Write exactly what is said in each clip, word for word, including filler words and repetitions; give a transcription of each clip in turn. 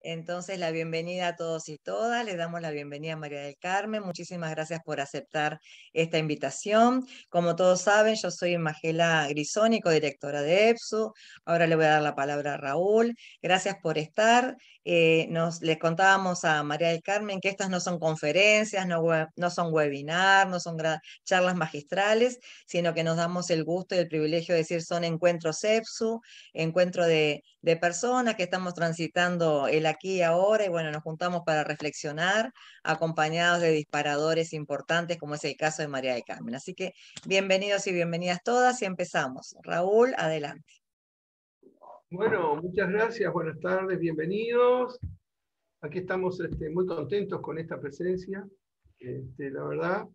Entonces, la bienvenida a todos y todas. Les damos la bienvenida a María del Carmen. Muchísimas gracias por aceptar esta invitación. Como todos saben, yo soy Magela Grisoni, codirectora de EPSU. Ahora le voy a dar la palabra a Raúl. Gracias por estar. Eh, nos, les contábamos a María del Carmen que estas no son conferencias, no, web, no son webinars, no son charlas magistrales, sino que nos damos el gusto y el privilegio de decir son encuentros EPSU, encuentro de, de personas que estamos transitando el aquí y ahora, y bueno, nos juntamos para reflexionar, acompañados de disparadores importantes, como es el caso de María del Carmen. Así que bienvenidos y bienvenidas todas, y empezamos. Raúl, adelante. Bueno, muchas gracias, buenas tardes, bienvenidos. Aquí estamos este, muy contentos con esta presencia. Este, la verdad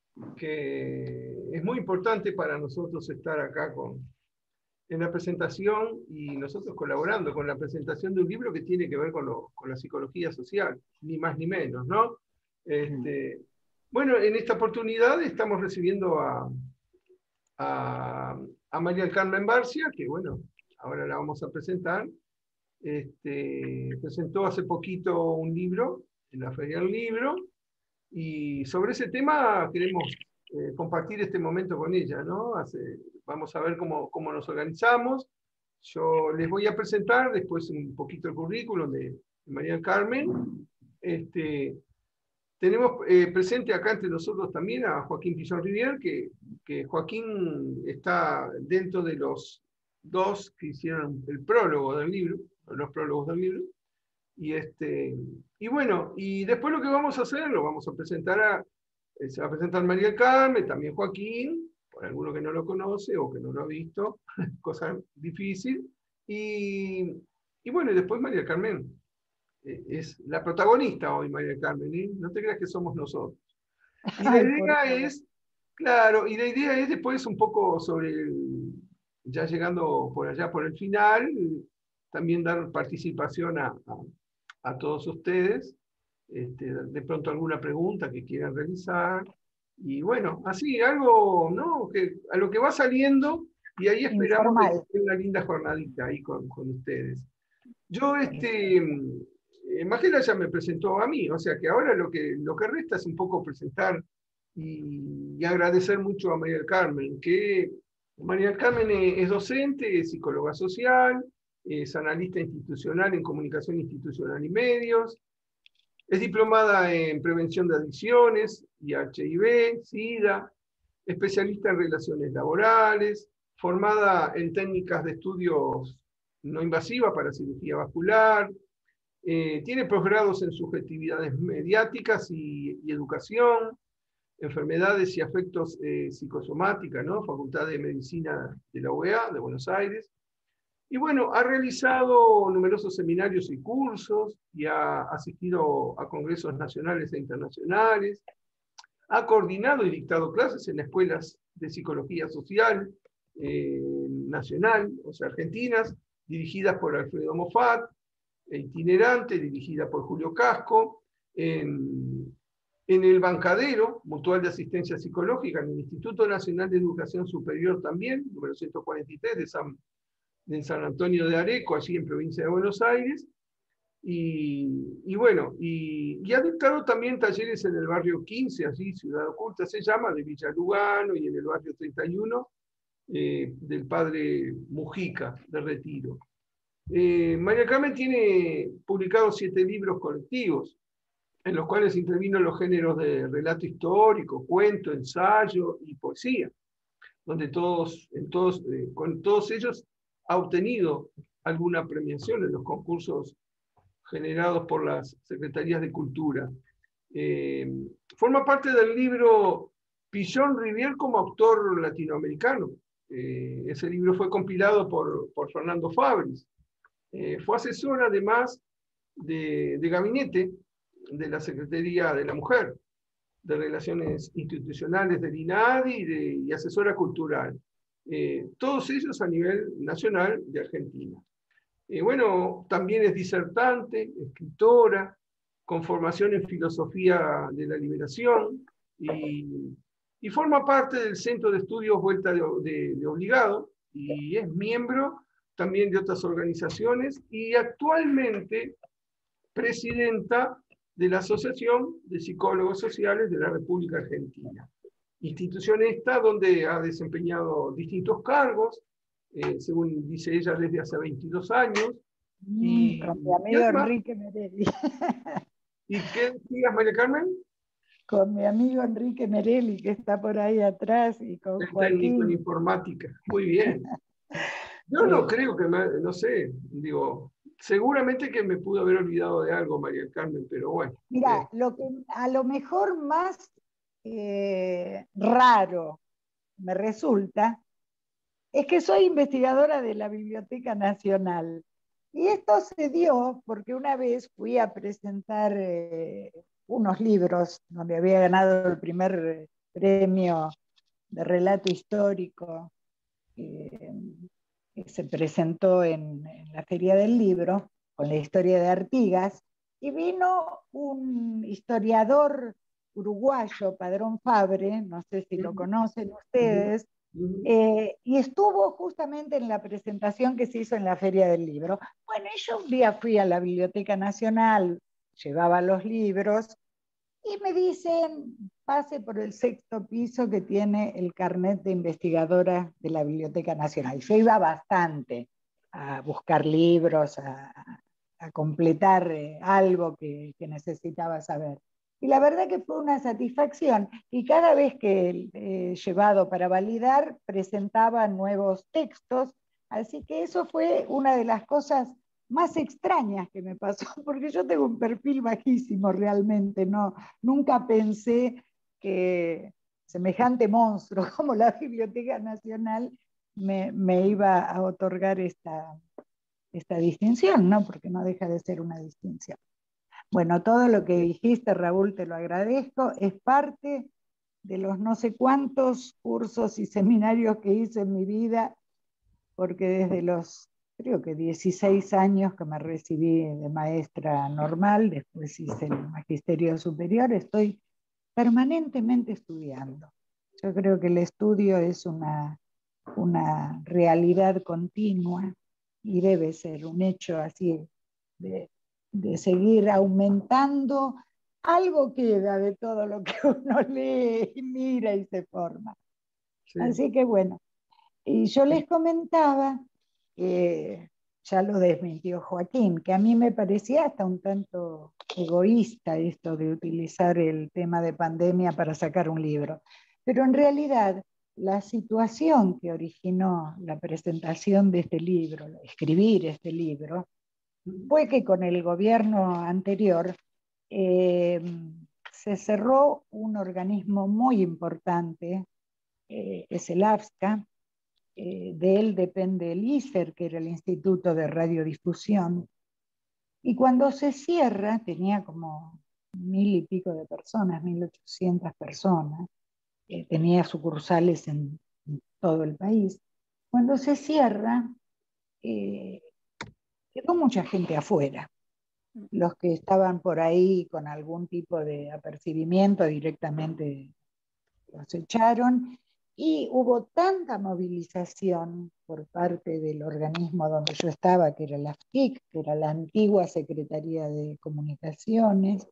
que es muy importante para nosotros estar acá con, en la presentación y nosotros colaborando con la presentación de un libro que tiene que ver con, lo, con la psicología social, ni más ni menos, ¿no? Este, bueno, en esta oportunidad estamos recibiendo a, a, a María del Carmen Barcia, que bueno, ahora la vamos a presentar. Este, presentó hace poquito un libro en la Feria del Libro, y sobre ese tema queremos eh, compartir este momento con ella, ¿no? Hace, vamos a ver cómo, cómo nos organizamos. Yo les voy a presentar después un poquito el currículum de, de María del Carmen. Este, tenemos eh, presente acá entre nosotros también a Joaquín Pillón Rivier, que, que Joaquín está dentro de los dos que hicieron el prólogo del libro, los prólogos del libro. Y, este, y bueno, y después lo que vamos a hacer, lo vamos a presentar a, eh, se va a presentar María del Carmen, también Joaquín, por alguno que no lo conoce o que no lo ha visto, cosa difícil. Y, y bueno, y después María del Carmen, eh, es la protagonista hoy, María del Carmen, ¿eh? No te creas que somos nosotros. Y la idea es, claro, y la idea es después un poco sobre, el, ya llegando por allá por el final, también dar participación a, a a todos ustedes, este, de pronto alguna pregunta que quieran realizar, y bueno, así, algo, ¿no? Que, a lo que va saliendo, y ahí esperamos que una linda jornadita ahí con, con ustedes. Yo, este, eh, Magela ya me presentó a mí, o sea que ahora lo que, lo que resta es un poco presentar y, y agradecer mucho a María del Carmen, que María del Carmen es, es docente, es psicóloga social, es analista institucional en comunicación institucional y medios, es diplomada en prevención de adicciones y H I V, SIDA, especialista en relaciones laborales, formada en técnicas de estudios no invasivas para cirugía vascular, eh, tiene posgrados en subjetividades mediáticas y, y educación, enfermedades y afectos eh, psicosomáticas, ¿no? Facultad de Medicina de la U E A de Buenos Aires. Y bueno, ha realizado numerosos seminarios y cursos, y ha asistido a congresos nacionales e internacionales, ha coordinado y dictado clases en escuelas de psicología social eh, nacional, o sea, argentinas, dirigidas por Alfredo Moffat, e itinerante, dirigida por Julio Casco, en, en el Bancadero, Mutual de Asistencia Psicológica, en el Instituto Nacional de Educación Superior también, número ciento cuarenta y tres de San en San Antonio de Areco, allí en provincia de Buenos Aires, y, y bueno, y, y ha dictado también talleres en el barrio quince, allí Ciudad Oculta se llama, de Villa Lugano, y en el barrio treinta y uno, eh, del padre Mujica, de Retiro. Eh, María Carmen tiene publicados siete libros colectivos, en los cuales intervino en los géneros de relato histórico, cuento, ensayo y poesía, donde todos, en todos, eh, con todos ellos ha obtenido alguna premiación en los concursos generados por las Secretarías de Cultura. Eh, forma parte del libro Pillón Rivier como autor latinoamericano. Eh, ese libro fue compilado por, por Fernando Fabris. Eh, fue asesora además de, de gabinete de la Secretaría de la Mujer, de Relaciones Institucionales del INADI y, de, y asesora cultural. Eh, todos ellos a nivel nacional de Argentina. Eh, bueno, también es disertante, escritora, con formación en filosofía de la liberación, y, y forma parte del Centro de Estudios Vuelta de, de, de Obligado, y es miembro también de otras organizaciones, y actualmente presidenta de la Asociación de Psicólogos Sociales de la República Argentina. Institución esta donde ha desempeñado distintos cargos, eh, según dice ella, desde hace veintidós años. Mm, y, con mi y amigo además, Enrique Merelli. ¿y qué decías, María Carmen? Con mi amigo Enrique Merelli, que está por ahí atrás, y con El técnico en Joaquín. informática. Muy bien. Yo no Eh, creo que, me, no sé, digo, seguramente que me pudo haber olvidado de algo, María Carmen, pero bueno. Mira, eh, lo que a lo mejor más eh, raro me resulta es que soy investigadora de la Biblioteca Nacional. Y esto se dio porque una vez fui a presentar eh, unos libros donde había ganado el primer premio de relato histórico eh, que se presentó en, en la Feria del Libro, con la historia de Artigas, y vino un historiador uruguayo, Padrón Fabre, no sé si lo conocen ustedes, eh, y estuvo justamente en la presentación que se hizo en la Feria del Libro. Bueno, yo un día fui a la Biblioteca Nacional, llevaba los libros, y me dicen, pase por el sexto piso que tiene el carnet de investigadora de la Biblioteca Nacional. Yo iba bastante a buscar libros, a, a completar eh, algo que, que necesitaba saber. Y la verdad que fue una satisfacción. Y cada vez que he eh, llevado para validar, presentaba nuevos textos. Así que eso fue una de las cosas más extrañas que me pasó, porque yo tengo un perfil bajísimo realmente, no, nunca pensé que semejante monstruo como la Biblioteca Nacional me, me iba a otorgar esta, esta distinción, ¿no? Porque no deja de ser una distinción. Bueno, todo lo que dijiste, Raúl, te lo agradezco, es parte de los no sé cuántos cursos y seminarios que hice en mi vida, porque desde los creo que dieciséis años que me recibí de maestra normal, después hice el magisterio superior, estoy permanentemente estudiando. Yo creo que el estudio es una, una realidad continua y debe ser un hecho así de, de seguir aumentando. Algo queda de todo lo que uno lee y mira y se forma. sí. Así que bueno, y yo les comentaba, eh, ya lo desmintió Joaquín, que a mí me parecía hasta un tanto egoísta esto de utilizar el tema de pandemia para sacar un libro. Pero en realidad la situación que originó la presentación de este libro, escribir este libro, fue que con el gobierno anterior eh, se cerró un organismo muy importante, eh, es el AFSCA. Eh, de él depende el I S E R, que era el Instituto de Radiodifusión, y cuando se cierra, tenía como mil y pico de personas, mil ochocientas personas, eh, tenía sucursales en, en todo el país. Cuando se cierra, eh, quedó mucha gente afuera. Los que estaban por ahí con algún tipo de apercibimiento directamente los echaron, y hubo tanta movilización por parte del organismo donde yo estaba, que era la F T I C, que era la antigua Secretaría de Comunicaciones,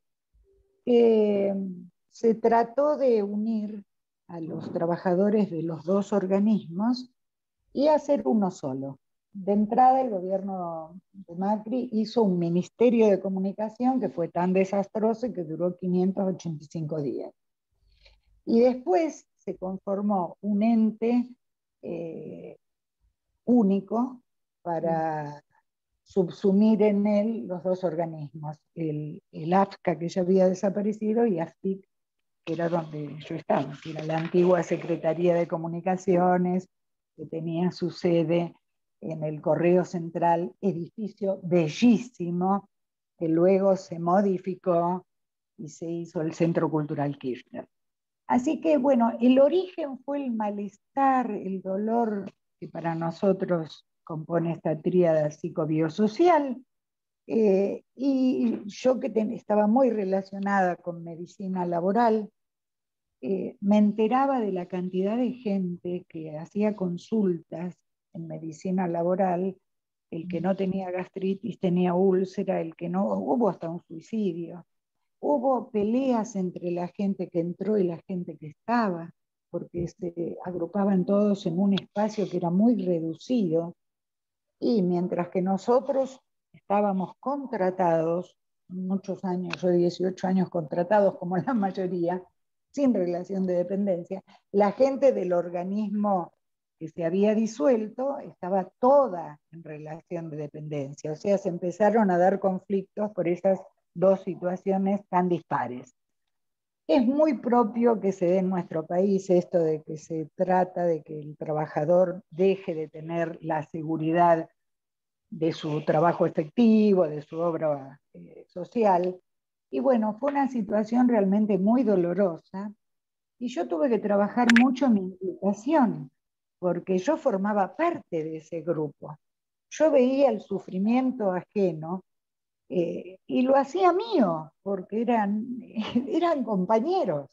que se trató de unir a los trabajadores de los dos organismos y hacer uno solo. De entrada, el gobierno de Macri hizo un ministerio de comunicación que fue tan desastroso y que duró quinientos ochenta y cinco días. Y después se conformó un ente eh, único para subsumir en él los dos organismos, el, el AFSCA, que ya había desaparecido, y AFTIC, que era donde yo estaba, que era la antigua Secretaría de Comunicaciones, que tenía su sede en el Correo Central, edificio bellísimo, que luego se modificó y se hizo el Centro Cultural Kirchner. Así que, bueno, el origen fue el malestar, el dolor que para nosotros compone esta tríada psicobiosocial. Eh, y yo que ten, estaba muy relacionada con medicina laboral, eh, me enteraba de la cantidad de gente que hacía consultas en medicina laboral el que no tenía gastritis tenía úlcera, el que no, hubo hasta un suicidio. Hubo peleas entre la gente que entró y la gente que estaba, porque se agrupaban todos en un espacio que era muy reducido, y mientras que nosotros estábamos contratados, muchos años, yo dieciocho años contratados como la mayoría, sin relación de dependencia, la gente del organismo que se había disuelto estaba toda en relación de dependencia, o sea, se empezaron a dar conflictos por esas dos situaciones tan dispares. Es muy propio que se dé en nuestro país esto de que se trata de que el trabajador deje de tener la seguridad de su trabajo efectivo, de su obra eh, social. Y bueno, fue una situación realmente muy dolorosa y yo tuve que trabajar mucho mi implicación, porque yo formaba parte de ese grupo. Yo veía el sufrimiento ajeno eh, y lo hacía mío, porque eran, eran compañeros.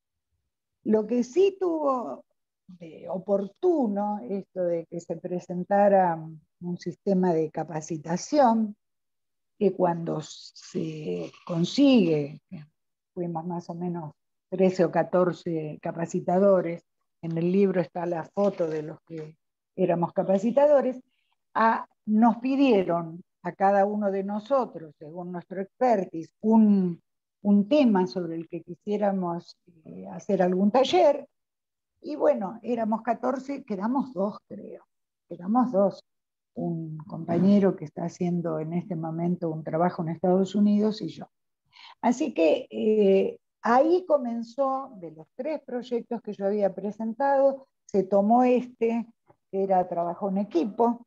Lo que sí tuvo de oportuno, esto de que se presentara un sistema de capacitación, que cuando se consigue, fuimos más o menos trece o catorce capacitadores, en el libro está la foto de los que éramos capacitadores, a, nos pidieron a cada uno de nosotros, según nuestro expertise, un, un tema sobre el que quisiéramos eh, hacer algún taller, y bueno, éramos catorce, quedamos dos creo, quedamos dos. Un compañero que está haciendo en este momento un trabajo en Estados Unidos y yo. Así que eh, ahí comenzó, de los tres proyectos que yo había presentado, se tomó este, que era trabajo en equipo,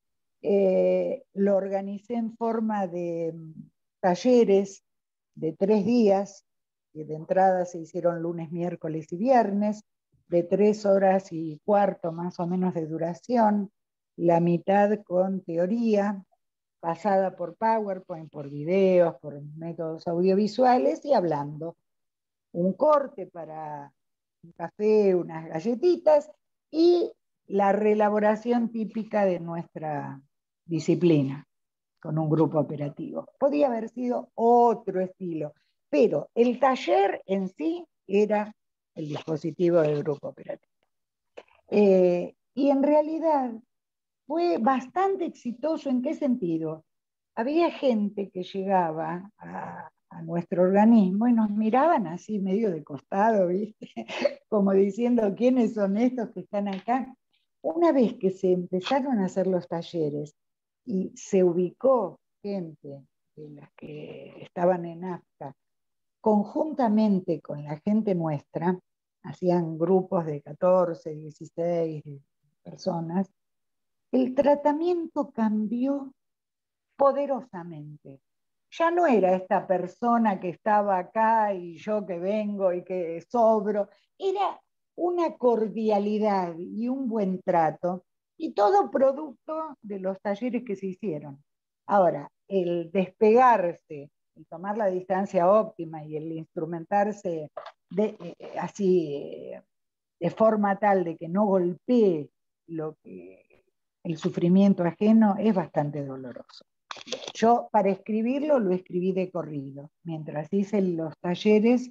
eh, lo organicé en forma de talleres de tres días, que de entrada se hicieron lunes, miércoles y viernes, de tres horas y cuarto más o menos de duración, la mitad con teoría, pasada por PowerPoint, por videos, por métodos audiovisuales y hablando. Un corte para un café, unas galletitas y la reelaboración típica de nuestra disciplina con un grupo operativo. Podía haber sido otro estilo, pero el taller en sí era el dispositivo del grupo operativo. Eh, y en realidad fue bastante exitoso. ¿En qué sentido? Había gente que llegaba a, a nuestro organismo y nos miraban así medio de costado, ¿viste? Como diciendo, ¿quiénes son estos que están acá? Una vez que se empezaron a hacer los talleres y se ubicó gente de las que estaban en AFCA conjuntamente con la gente nuestra, hacían grupos de catorce, dieciséis personas, el tratamiento cambió poderosamente. Ya no era esta persona que estaba acá y yo que vengo y que sobro, era una cordialidad y un buen trato, y todo producto de los talleres que se hicieron. Ahora, el despegarse, el tomar la distancia óptima y el instrumentarse de, eh, así de forma tal de que no golpee lo que, el sufrimiento ajeno, es bastante doloroso. Yo para escribirlo lo escribí de corrido. Mientras hice los talleres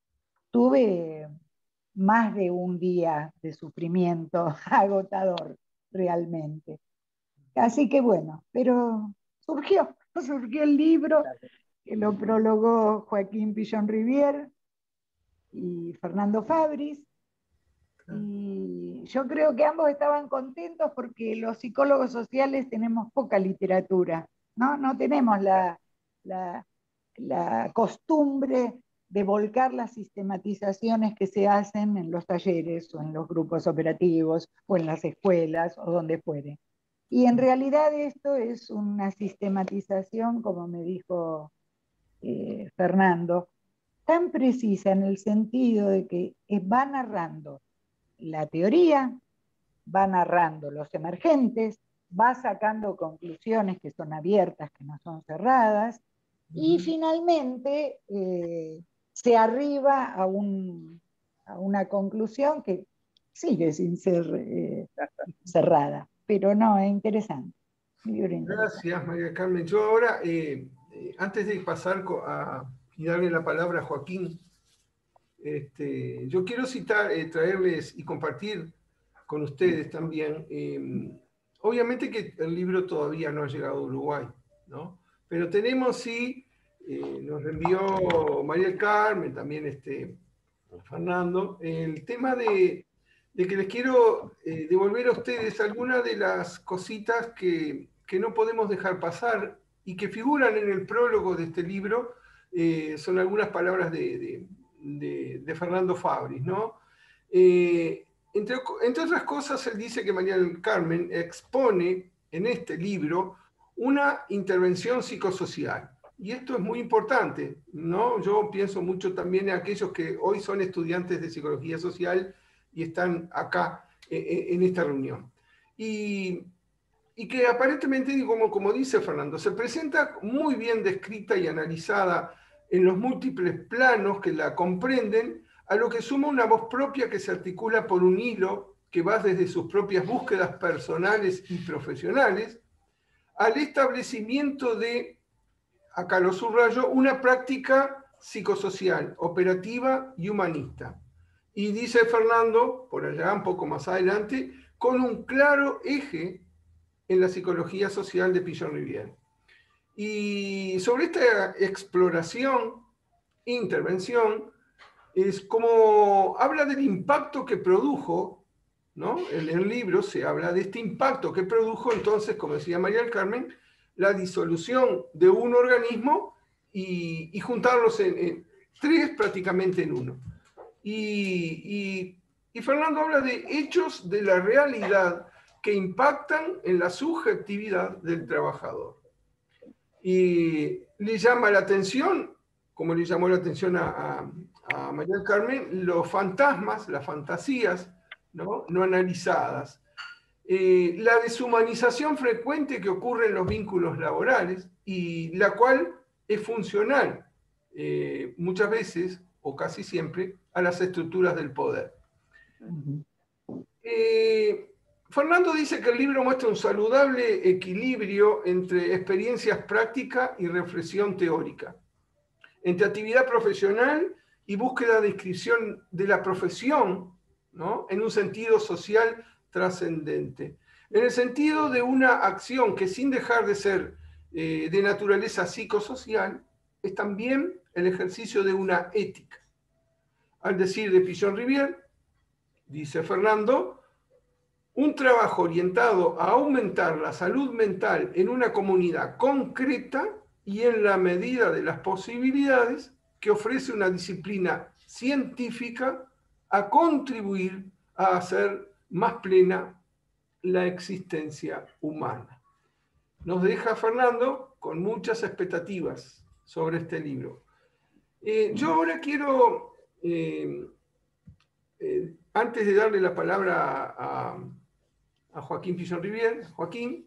tuve más de un día de sufrimiento agotador realmente. Así que bueno, pero surgió, surgió el libro, que lo prologó Joaquín Pillon Rivière y Fernando Fabris. Y yo creo que ambos estaban contentos porque los psicólogos sociales tenemos poca literatura, ¿no? No tenemos la, la, la costumbre de volcar las sistematizaciones que se hacen en los talleres o en los grupos operativos o en las escuelas o donde fuere. Y en realidad esto es una sistematización, como me dijo eh, Fernando, tan precisa en el sentido de que va narrando la teoría, va narrando los emergentes, va sacando conclusiones que son abiertas, que no son cerradas, y finalmente eh, se arriba a, un, a una conclusión que sigue sin ser eh, cerrada, pero no, es interesante. Gracias, María Carmen. Yo ahora, eh, eh, antes de pasar a, y darle la palabra a Joaquín, este, yo quiero citar, eh, traerles y compartir con ustedes también. Eh, obviamente que el libro todavía no ha llegado a Uruguay, ¿no? Pero tenemos sí, eh, nos envió María del Carmen, también este, Fernando, el tema de, de que les quiero eh, devolver a ustedes algunas de las cositas que, que no podemos dejar pasar y que figuran en el prólogo de este libro. Eh, son algunas palabras de, de, de, de Fernando Fabris, ¿no? Eh, entre, entre otras cosas, él dice que María del Carmen expone en este libro una intervención psicosocial. Y esto es muy importante, ¿no? Yo pienso mucho también en aquellos que hoy son estudiantes de psicología social y están acá eh, en esta reunión. Y, y que aparentemente, como, como dice Fernando, se presenta muy bien descrita y analizada en los múltiples planos que la comprenden, a lo que suma una voz propia que se articula por un hilo que va desde sus propias búsquedas personales y profesionales al establecimiento de, acá lo subrayo, una práctica psicosocial, operativa y humanista. Y dice Fernando, por allá un poco más adelante, con un claro eje en la psicología social de Pichon-Rivière. Y sobre esta exploración, intervención, es como habla del impacto que produjo, ¿no? En el libro se habla de este impacto que produjo, entonces, como decía María del Carmen, la disolución de un organismo y, y juntarlos en, en tres prácticamente en uno. Y, y, y Fernando habla de hechos de la realidad que impactan en la subjetividad del trabajador. Y le llama la atención, como le llamó la atención a, a, a María del Carmen, los fantasmas, las fantasías, ¿no? No analizadas. Eh, la deshumanización frecuente que ocurre en los vínculos laborales y la cual es funcional eh, muchas veces, o casi siempre, a las estructuras del poder. Eh, Fernando dice que el libro muestra un saludable equilibrio entre experiencias prácticas y reflexión teórica, entre actividad profesional y búsqueda de inscripción de la profesión, ¿no? En un sentido social trascendente, en el sentido de una acción que, sin dejar de ser eh, de naturaleza psicosocial, es también el ejercicio de una ética. Al decir de Pichon-Rivière, dice Fernando, un trabajo orientado a aumentar la salud mental en una comunidad concreta y en la medida de las posibilidades que ofrece una disciplina científica a contribuir a hacer más plena la existencia humana. Nos deja Fernando con muchas expectativas sobre este libro. Eh, yo ahora quiero, eh, eh, antes de darle la palabra a, a Joaquín Pichon-Rivière, Joaquín,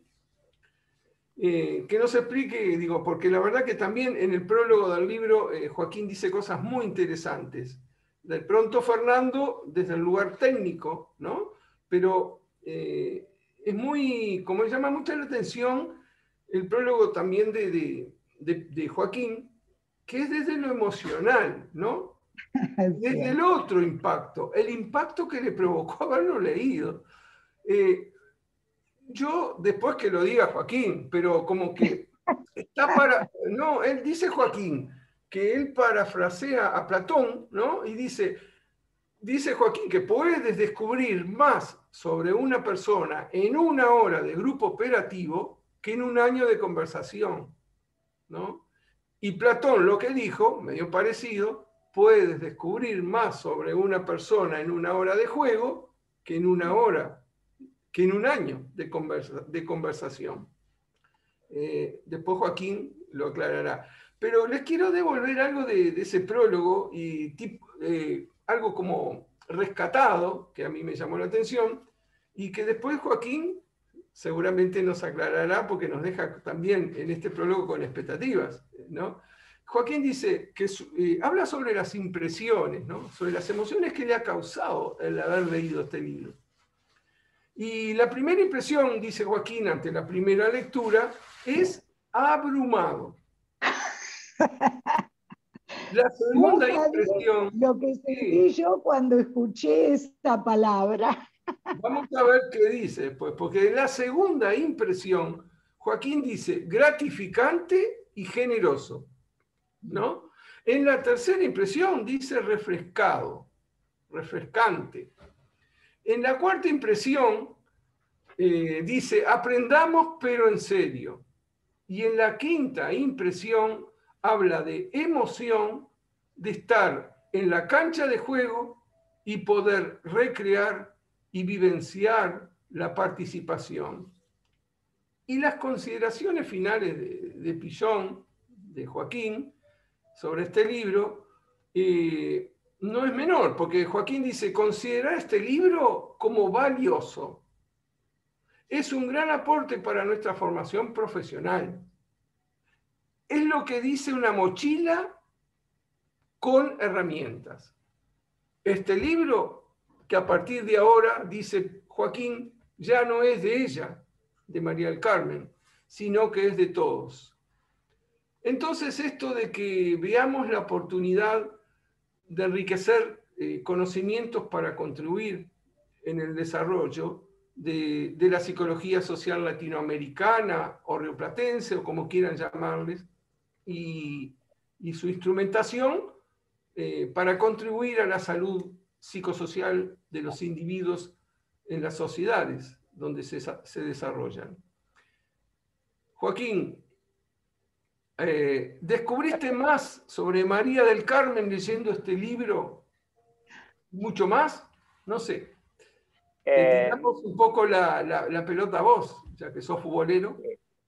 eh, que nos explique, digo, porque la verdad que también en el prólogo del libro eh, Joaquín dice cosas muy interesantes. De pronto Fernando, desde el lugar técnico, ¿no? Pero eh, es muy, como le llama mucho la atención, el prólogo también de, de, de, de Joaquín, que es desde lo emocional, ¿no? Desde el otro impacto, el impacto que le provocó haberlo leído. Eh, yo, después que lo diga Joaquín, pero como que está para... No, él dice Joaquín, que él parafrasea a Platón, ¿no? Y dice, dice Joaquín que puedes descubrir más sobre una persona en una hora de grupo operativo que en un año de conversación, ¿no? Y Platón lo que dijo, medio parecido, puedes descubrir más sobre una persona en una hora de juego que en una hora, que en un año de, conversa, de conversación. Eh, después Joaquín lo aclarará. Pero les quiero devolver algo de, de ese prólogo y tipo, eh, algo como rescatado, que a mí me llamó la atención, y que después Joaquín seguramente nos aclarará porque nos deja también en este prólogo con expectativas, ¿no? Joaquín dice que eh, habla sobre las impresiones, ¿no? Sobre las emociones que le ha causado el haber leído este libro. Y la primera impresión, dice Joaquín ante la primera lectura, es abrumado. La segunda No sabés impresión... lo que sentí sí, yo cuando escuché esta palabra. vamos a ver qué dice después, porque en la segunda impresión, Joaquín dice gratificante y generoso, ¿no? En la tercera impresión dice refrescado, refrescante. En la cuarta impresión eh, dice aprendamos pero en serio. Y en la quinta impresión habla de emoción, de estar en la cancha de juego y poder recrear y vivenciar la participación. Y las consideraciones finales de, de Pillon, de Joaquín, sobre este libro, eh, no es menor, porque Joaquín dice, considerar este libro como valioso. Es un gran aporte para nuestra formación profesional. Es lo que dice una mochila con herramientas. Este libro, que a partir de ahora, dice Joaquín, ya no es de ella, de María del Carmen, sino que es de todos. Entonces, esto de que veamos la oportunidad de enriquecer eh, conocimientos para contribuir en el desarrollo de, de la psicología social latinoamericana o rioplatense, o como quieran llamarles, y, y su instrumentación eh, para contribuir a la salud psicosocial de los individuos en las sociedades donde se, se desarrollan. Joaquín, eh, ¿descubriste más sobre María del Carmen leyendo este libro? ¿Mucho más? No sé. Te Eh, tiramos un poco la, la, la pelota a vos, ya que sos futbolero.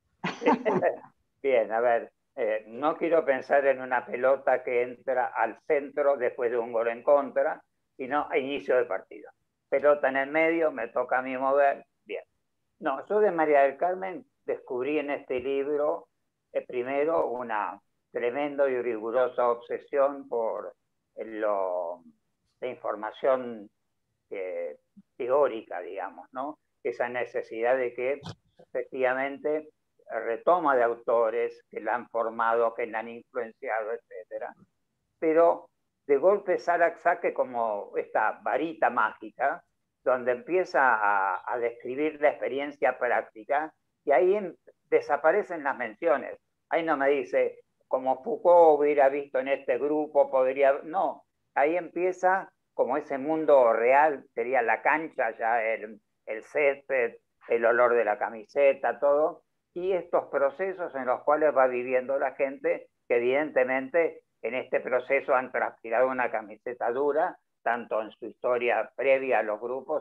Bien, a ver, eh, no quiero pensar en una pelota que entra al centro después de un gol en contra, sino a inicio de partido. Pelota en el medio, me toca a mí mover, bien. No, yo de María del Carmen descubrí en este libro, eh, primero, una tremenda y rigurosa obsesión por lo, la información eh, teórica, digamos, ¿no? Esa necesidad de que efectivamente retoma de autores que la han formado, que la han influenciado, etcétera. Pero de golpe Sara saque como esta varita mágica, donde empieza a, a describir la experiencia práctica, y ahí en, desaparecen las menciones. Ahí no me dice, como Foucault hubiera visto en este grupo, podría... No, ahí empieza como ese mundo real, sería la cancha, ya el, el césped, el olor de la camiseta, todo, y estos procesos en los cuales va viviendo la gente, que evidentemente en este proceso han transpirado una camiseta dura, tanto en su historia previa a los grupos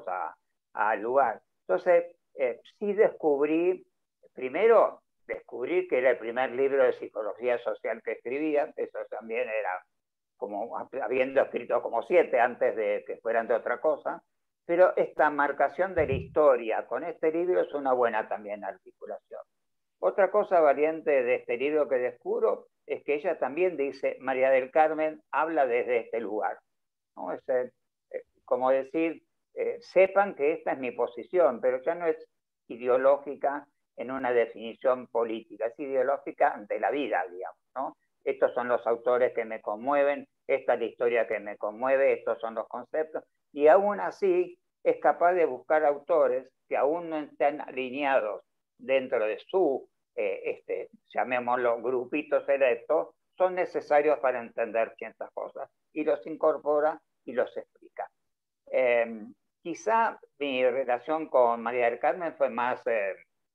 al lugar. Entonces, eh, sí descubrí, primero, descubrí que era el primer libro de psicología social que escribía, eso también era como habiendo escrito como siete antes de que fueran de otra cosa, pero esta marcación de la historia con este libro es una buena también articulación. Otra cosa valiente de este libro que descubro es que ella también dice, María del Carmen habla desde este lugar, ¿no? Es eh, como decir, eh, sepan que esta es mi posición, pero ya no es ideológica en una definición política, es ideológica de la vida, digamos, ¿no? Estos son los autores que me conmueven, esta es la historia que me conmueve, estos son los conceptos, y aún así es capaz de buscar autores que aún no están alineados dentro de su, eh, este, llamémoslo, grupitos selectos, son necesarios para entender ciertas cosas, y los incorpora y los explica. Eh, quizá mi relación con María del Carmen fue más eh,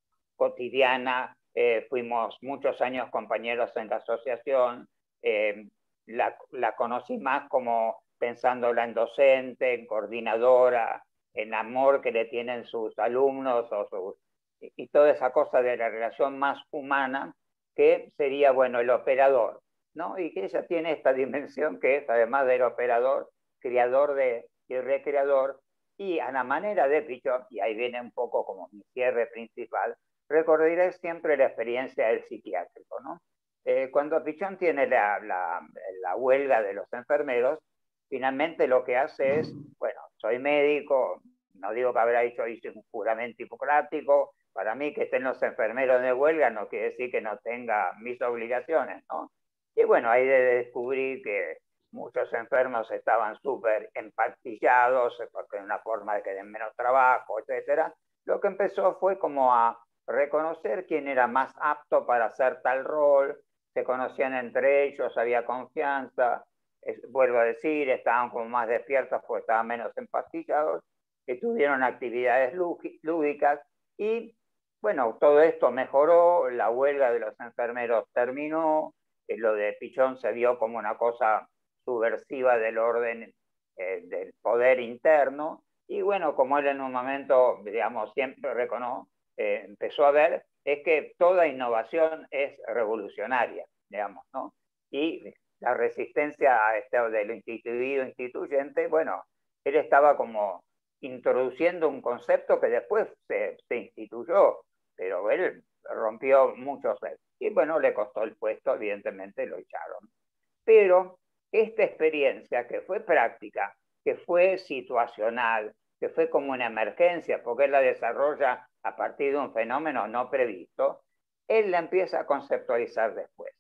cotidiana, eh, fuimos muchos años compañeros en la asociación, eh, la, la conocí más como pensándola en docente, en coordinadora, en amor que le tienen sus alumnos o sus, y, y toda esa cosa de la relación más humana que sería, bueno, el operador, ¿no? Y que ella tiene esta dimensión que es, además del operador, creador de, y recreador, y a la manera de Pillon, y ahí viene un poco como mi cierre principal, recordaré siempre la experiencia del psiquiátrico, ¿no? Eh, cuando Pillon tiene la, la, la huelga de los enfermeros, finalmente lo que hace es, bueno, soy médico, no digo que habrá hecho hice un juramento hipocrático, para mí que estén los enfermeros de huelga no quiere decir que no tenga mis obligaciones, ¿no? Y bueno, ahí descubrí que muchos enfermos estaban súper empastillados, porque era una forma de que den menos trabajo, etcétera. Lo que empezó fue como a reconocer quién era más apto para hacer tal rol, se conocían entre ellos, había confianza, es, vuelvo a decir, estaban como más despiertos porque estaban menos empastillados, que tuvieron actividades lúdicas y bueno, todo esto mejoró, la huelga de los enfermeros terminó, eh, lo de Pichón se vio como una cosa subversiva del orden eh, del poder interno, y bueno, como él en un momento, digamos, siempre reconoció, eh, empezó a ver, es que toda innovación es revolucionaria, digamos, ¿no? Y la resistencia a este, del instituido instituyente, bueno, él estaba como introduciendo un concepto que después se, se instituyó, pero él rompió muchos retos. Y bueno, le costó el puesto, evidentemente lo echaron. Pero esta experiencia que fue práctica, que fue situacional, que fue como una emergencia, porque él la desarrolla a partir de un fenómeno no previsto, él la empieza a conceptualizar después.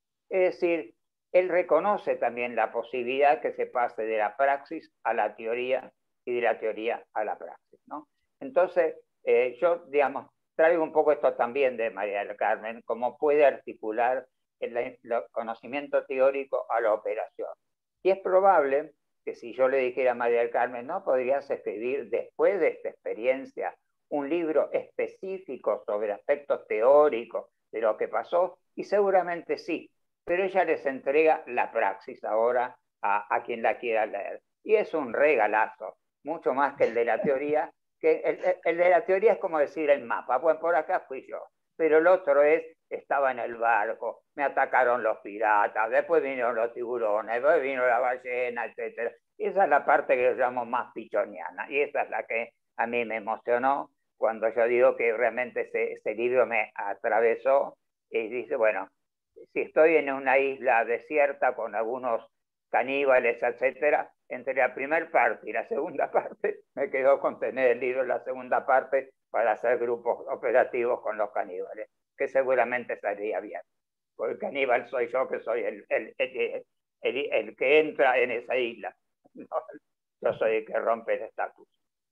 Es decir, él reconoce también la posibilidad que se pase de la praxis a la teoría y de la teoría a la praxis, ¿no? Entonces, eh, yo, digamos, traigo un poco esto también de María del Carmen, cómo puede articular el, el conocimiento teórico a la operación. Y es probable que si yo le dijera a María del Carmen, ¿no podrías escribir después de esta experiencia un libro específico sobre aspectos teóricos de lo que pasó? Y seguramente sí, pero ella les entrega la praxis ahora a, a quien la quiera leer. Y es un regalazo, mucho más que el de la teoría, que el, el de la teoría es como decir el mapa, bueno, por acá fui yo, pero el otro es, estaba en el barco, me atacaron los piratas, después vinieron los tiburones, después vino la ballena, etcétera. Esa es la parte que yo llamo más pichoniana, y esa es la que a mí me emocionó cuando yo digo que realmente ese, ese libro me atravesó y dice, bueno, si estoy en una isla desierta con algunos caníbales, etcétera, entre la primera parte y la segunda parte me quedó con tener el libro en la segunda parte para hacer grupos operativos con los caníbales, que seguramente saldría bien. Porque el caníbal soy yo, que soy el, el, el, el, el que entra en esa isla. No, yo soy el que rompe el estatus.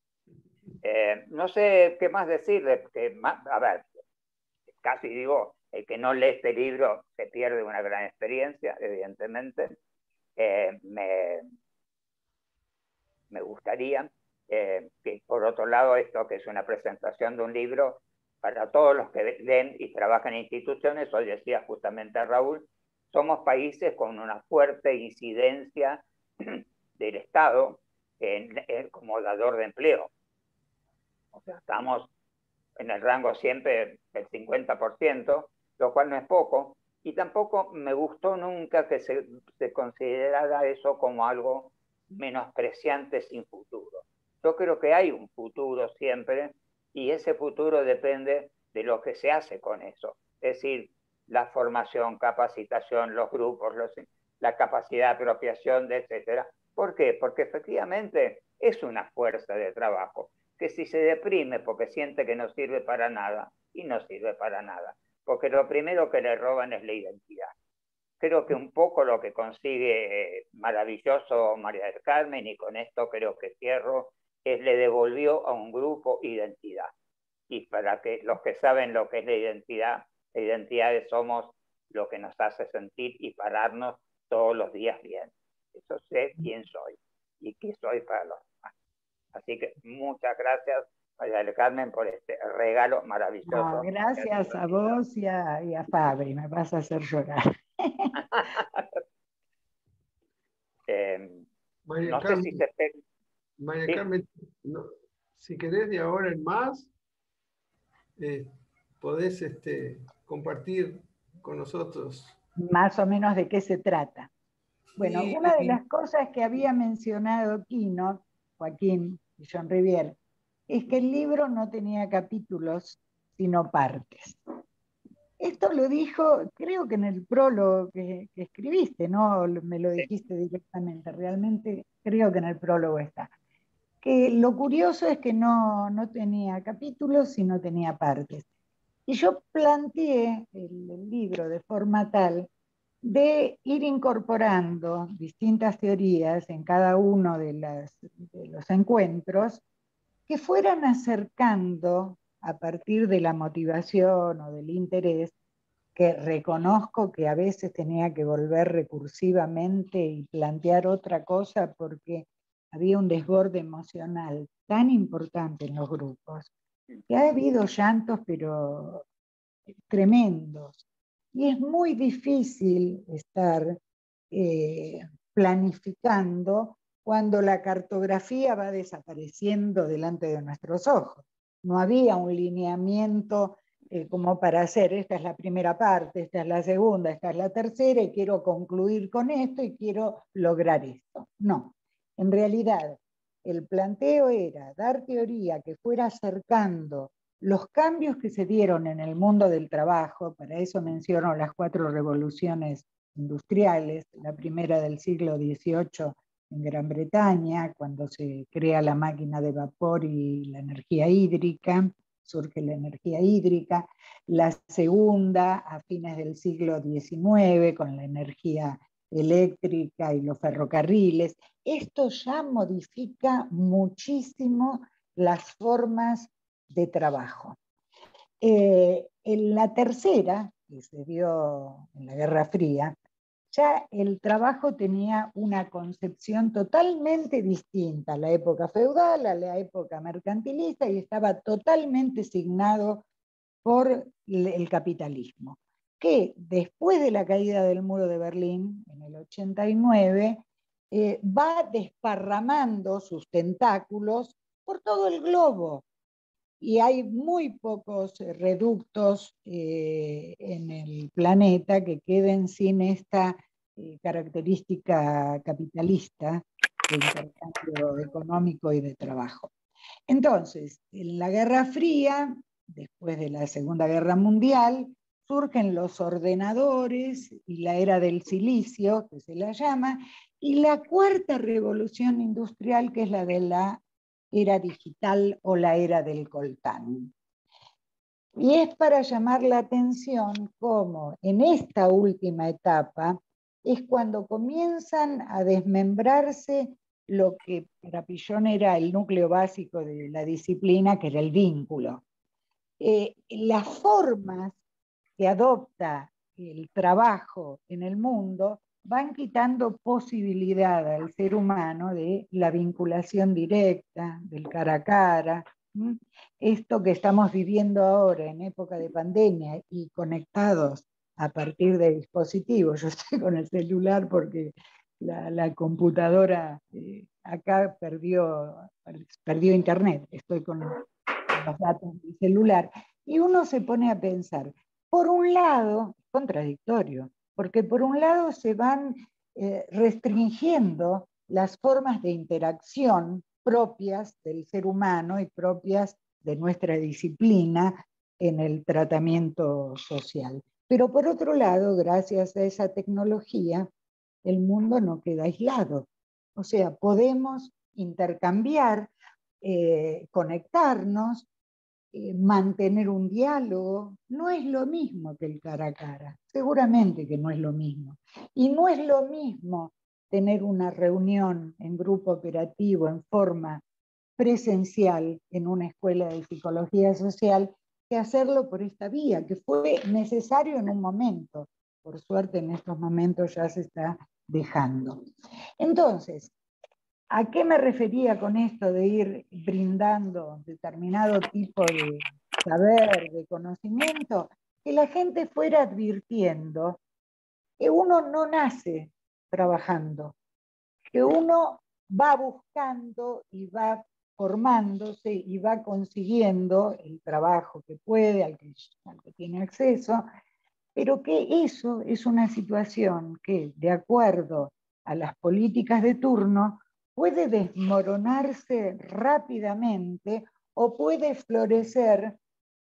Eh, no sé qué más decirle, que más, a ver, casi digo, el que no lee este libro se pierde una gran experiencia, evidentemente. Eh, me, me gustaría eh, que, por otro lado, esto que es una presentación de un libro, para todos los que leen y trabajan en instituciones, hoy decía justamente a Raúl, somos países con una fuerte incidencia del Estado en, en, como dador de empleo. O sea, estamos en el rango siempre del cincuenta por ciento, lo cual no es poco, y tampoco me gustó nunca que se, se considerara eso como algo menospreciante sin futuro. Yo creo que hay un futuro siempre, y ese futuro depende de lo que se hace con eso. Es decir, la formación, capacitación, los grupos, los, la capacidad de apropiación, etcétera. ¿Por qué? Porque efectivamente es una fuerza de trabajo que si se deprime porque siente que no sirve para nada, y no sirve para nada, porque lo primero que le roban es la identidad. Creo que un poco lo que consigue eh, maravilloso María del Carmen, y con esto creo que cierro, es le devolvió a un grupo identidad. Y para que los que saben lo que es la identidad, la identidad es somos lo que nos hace sentir y pararnos todos los días bien. Eso sé quién soy y qué soy para los demás. Así que muchas gracias, María del Carmen, por este regalo maravilloso. No, gracias a vos y a, y a Fabri, me vas a hacer llorar. eh, María no Carmen, sé si se... María ¿Sí? Carmen, no, si querés de ahora en más, eh, podés este, compartir con nosotros. Más o menos de qué se trata. Bueno, Y, una de las cosas que había mencionado Quino, Joaquín y John Rivière, es que el libro no tenía capítulos, sino partes. Esto lo dijo, creo que en el prólogo que, que escribiste, no me lo dijiste directamente, realmente creo que en el prólogo está. que lo curioso es que no, no tenía capítulos, sino tenía partes. Y yo planteé el, el libro de forma tal de ir incorporando distintas teorías en cada uno de, las, de los encuentros que fueran acercando a partir de la motivación o del interés, que reconozco que a veces tenía que volver recursivamente y plantear otra cosa porque había un desborde emocional tan importante en los grupos, que ha habido llantos pero tremendos. Y es muy difícil estar eh, planificando cuando la cartografía va desapareciendo delante de nuestros ojos. No había un lineamiento eh, como para hacer, esta es la primera parte, esta es la segunda, esta es la tercera, y quiero concluir con esto y quiero lograr esto. No, en realidad el planteo era dar teoría que fuera acercando los cambios que se dieron en el mundo del trabajo. Para eso menciono las cuatro revoluciones industriales, la primera del siglo dieciocho en Gran Bretaña, cuando se crea la máquina de vapor y la energía hídrica, surge la energía hídrica, la segunda a fines del siglo diecinueve con la energía eléctrica y los ferrocarriles. Esto ya modifica muchísimo las formas de trabajo. Eh, en la tercera, que se dio en la Guerra Fría, ya el trabajo tenía una concepción totalmente distinta a la época feudal, a la época mercantilista, y estaba totalmente signado por el capitalismo, que después de la caída del muro de Berlín, en el ochenta y nueve, eh, va desparramando sus tentáculos por todo el globo. Y hay muy pocos reductos eh, en el planeta que queden sin esta eh, característica capitalista de intercambio económico y de trabajo. Entonces, en la Guerra Fría, después de la Segunda Guerra Mundial, surgen los ordenadores y la era del silicio, que se la llama, y la cuarta revolución industrial, que es la de la era digital o la era del coltán. Y es para llamar la atención cómo en esta última etapa es cuando comienzan a desmembrarse lo que para Pillon era el núcleo básico de la disciplina, que era el vínculo. Eh, las formas que adopta el trabajo en el mundo van quitando posibilidad al ser humano de la vinculación directa, del cara a cara. ¿Mm? Esto que estamos viviendo ahora en época de pandemia y conectados a partir de dispositivos. Yo estoy con el celular porque la, la computadora eh, acá perdió, perdió internet. Estoy con los datos del celular. Y uno se pone a pensar, por un lado, contradictorio, porque por un lado se van eh, restringiendo las formas de interacción propias del ser humano y propias de nuestra disciplina en el tratamiento social. Pero por otro lado, gracias a esa tecnología, el mundo no queda aislado. O sea, podemos intercambiar, eh, conectarnos, Eh, mantener un diálogo. No es lo mismo que el cara a cara, seguramente que no es lo mismo. Y no es lo mismo tener una reunión en grupo operativo en forma presencial en una escuela de psicología social que hacerlo por esta vía, que fue necesario en un momento. Por suerte en estos momentos ya se está dejando. Entonces, ¿a qué me refería con esto de ir brindando determinado tipo de saber, de conocimiento? Que la gente fuera advirtiendo que uno no nace trabajando, que uno va buscando y va formándose y va consiguiendo el trabajo que puede, al que, al que tiene acceso, pero que eso es una situación que, de acuerdo a las políticas de turno, puede desmoronarse rápidamente o puede florecer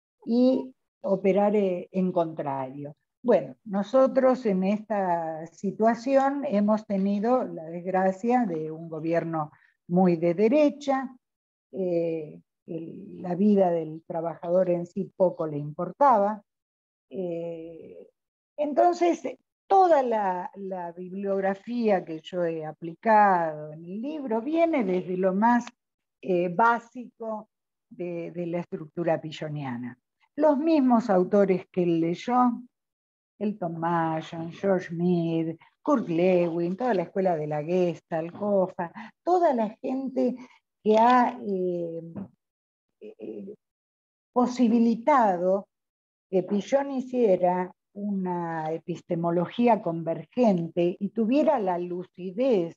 y operar en contrario. Bueno, nosotros en esta situación hemos tenido la desgracia de un gobierno muy de derecha, eh, el, la vida del trabajador en sí poco le importaba. Eh, entonces, toda la, la bibliografía que yo he aplicado en el libro viene desde lo más eh, básico de, de la estructura pilloniana. Los mismos autores que él leyó, Elton Mason, George Mead, Kurt Lewin, toda la escuela de la Gestalt, Hoffa, toda la gente que ha eh, eh, posibilitado que Pillon hiciera una epistemología convergente y tuviera la lucidez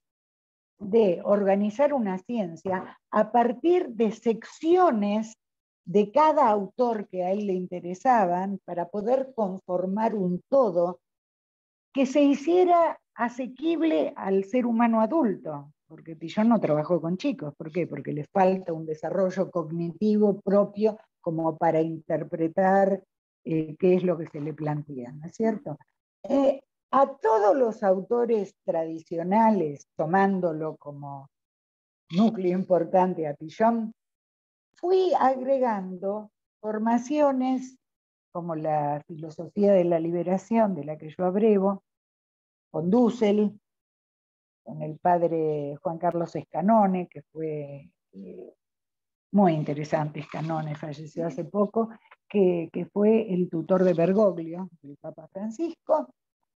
de organizar una ciencia a partir de secciones de cada autor que a él le interesaban para poder conformar un todo que se hiciera asequible al ser humano adulto, porque Pillon no trabajó con chicos. ¿Por qué? Porque les falta un desarrollo cognitivo propio como para interpretar eh, qué es lo que se le plantea, ¿no es cierto? Eh, a todos los autores tradicionales, tomándolo como núcleo importante a Pillon, fui agregando formaciones como la filosofía de la liberación, de la que yo abrevo, con Dussel, con el padre Juan Carlos Escanone, que fue eh, muy interesante. Escanone falleció hace poco, que, que fue el tutor de Bergoglio, el Papa Francisco,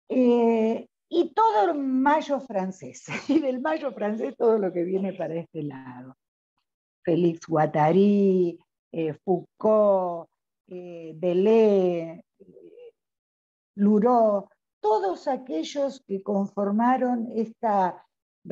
eh, y todo el mayo francés, y del mayo francés todo lo que viene para este lado. Félix Guattari, eh, Foucault, eh, Deleuze, eh, Luró, todos aquellos que conformaron esta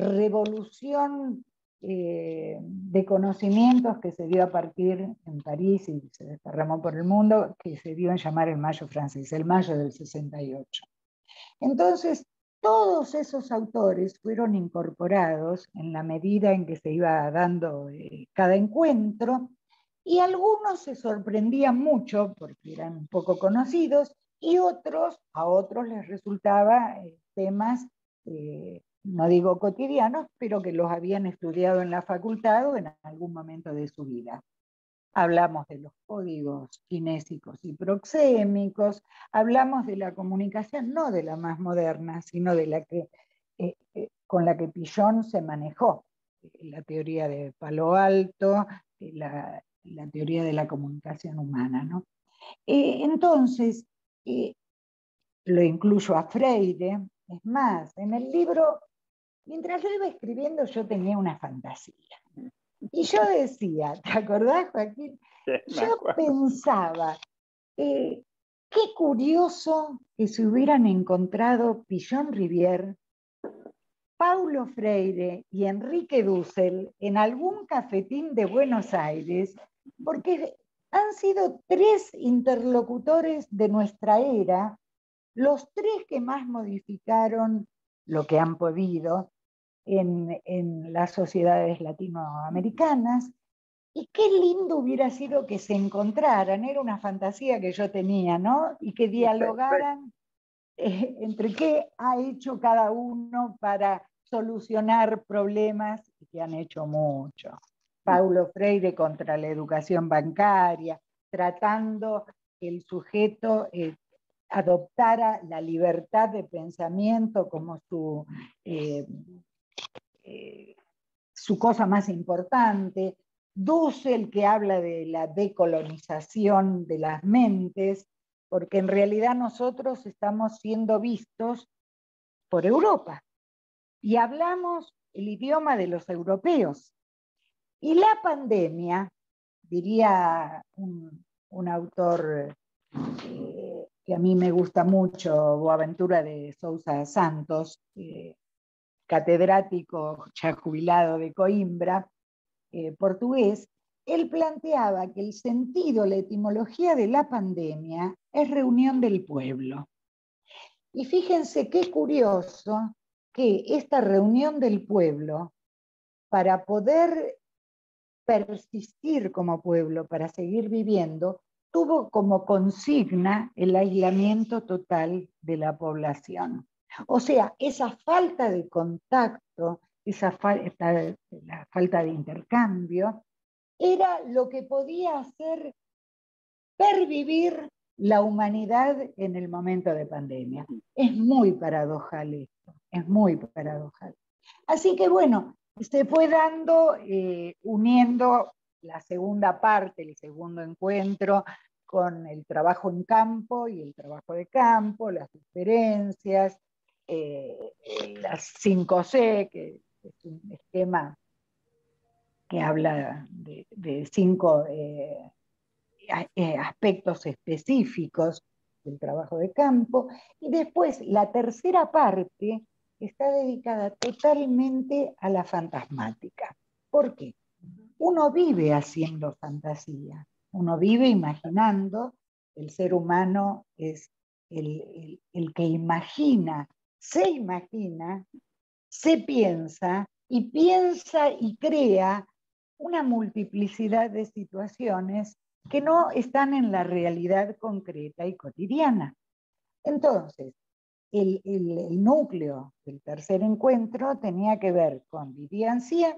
revolución eh, de conocimientos que se dio a partir en París y se desparramó por el mundo, que se dio en llamar el Mayo francés, el Mayo del sesenta y ocho. Entonces, todos esos autores fueron incorporados en la medida en que se iba dando eh, cada encuentro, y algunos se sorprendían mucho porque eran poco conocidos, y otros, a otros les resultaba eh, temas, eh, no digo cotidianos, pero que los habían estudiado en la facultad o en algún momento de su vida. Hablamos de los códigos kinésicos y proxémicos, hablamos de la comunicación, no de la más moderna, sino de la que, eh, eh, con la que Pillon se manejó, la teoría de Palo Alto, la, la teoría de la comunicación humana, ¿no? Eh, entonces, eh, lo incluyo a Freire. Es más, en el libro, mientras lo iba escribiendo, yo tenía una fantasía. Y yo decía, ¿te acordás, Joaquín? Sí, yo pensaba, eh, qué curioso que se hubieran encontrado Pillon Rivière, Paulo Freire y Enrique Dussel en algún cafetín de Buenos Aires, porque han sido tres interlocutores de nuestra era, los tres que más modificaron lo que han podido en, en las sociedades latinoamericanas. Y qué lindo hubiera sido que se encontraran, era una fantasía que yo tenía, ¿no? Y que dialogaran eh, entre qué ha hecho cada uno para solucionar problemas, y que han hecho mucho. Paulo Freire contra la educación bancaria, tratando que el sujeto eh, adoptara la libertad de pensamiento como su, eh, eh, su cosa más importante. Dussel, que habla de la decolonización de las mentes, porque en realidad nosotros estamos siendo vistos por Europa y hablamos el idioma de los europeos. Y la pandemia, diría un, un autor eh, que a mí me gusta mucho, Boaventura de Sousa Santos, eh, catedrático ya jubilado de Coimbra, eh, portugués, él planteaba que el sentido, la etimología de la pandemia es reunión del pueblo. Y fíjense qué curioso que esta reunión del pueblo, para poder persistir como pueblo, para seguir viviendo, tuvo como consigna el aislamiento total de la población. O sea, esa falta de contacto, esa falta, la falta de intercambio, era lo que podía hacer pervivir la humanidad en el momento de pandemia. Es muy paradojal esto, es muy paradojal. Así que bueno, se fue dando, eh, uniendo la segunda parte, el segundo encuentro, con el trabajo en campo y el trabajo de campo, las diferencias, eh, las cinco C, que es un esquema que habla de, de cinco eh, aspectos específicos del trabajo de campo. Y después la tercera parte está dedicada totalmente a la fantasmática. ¿Por qué? Uno vive haciendo fantasía, uno vive imaginando, el ser humano es el, el, el que imagina, se imagina, se piensa y piensa y crea una multiplicidad de situaciones que no están en la realidad concreta y cotidiana. Entonces, el, el, el núcleo del tercer encuentro tenía que ver con Vivian-Sie.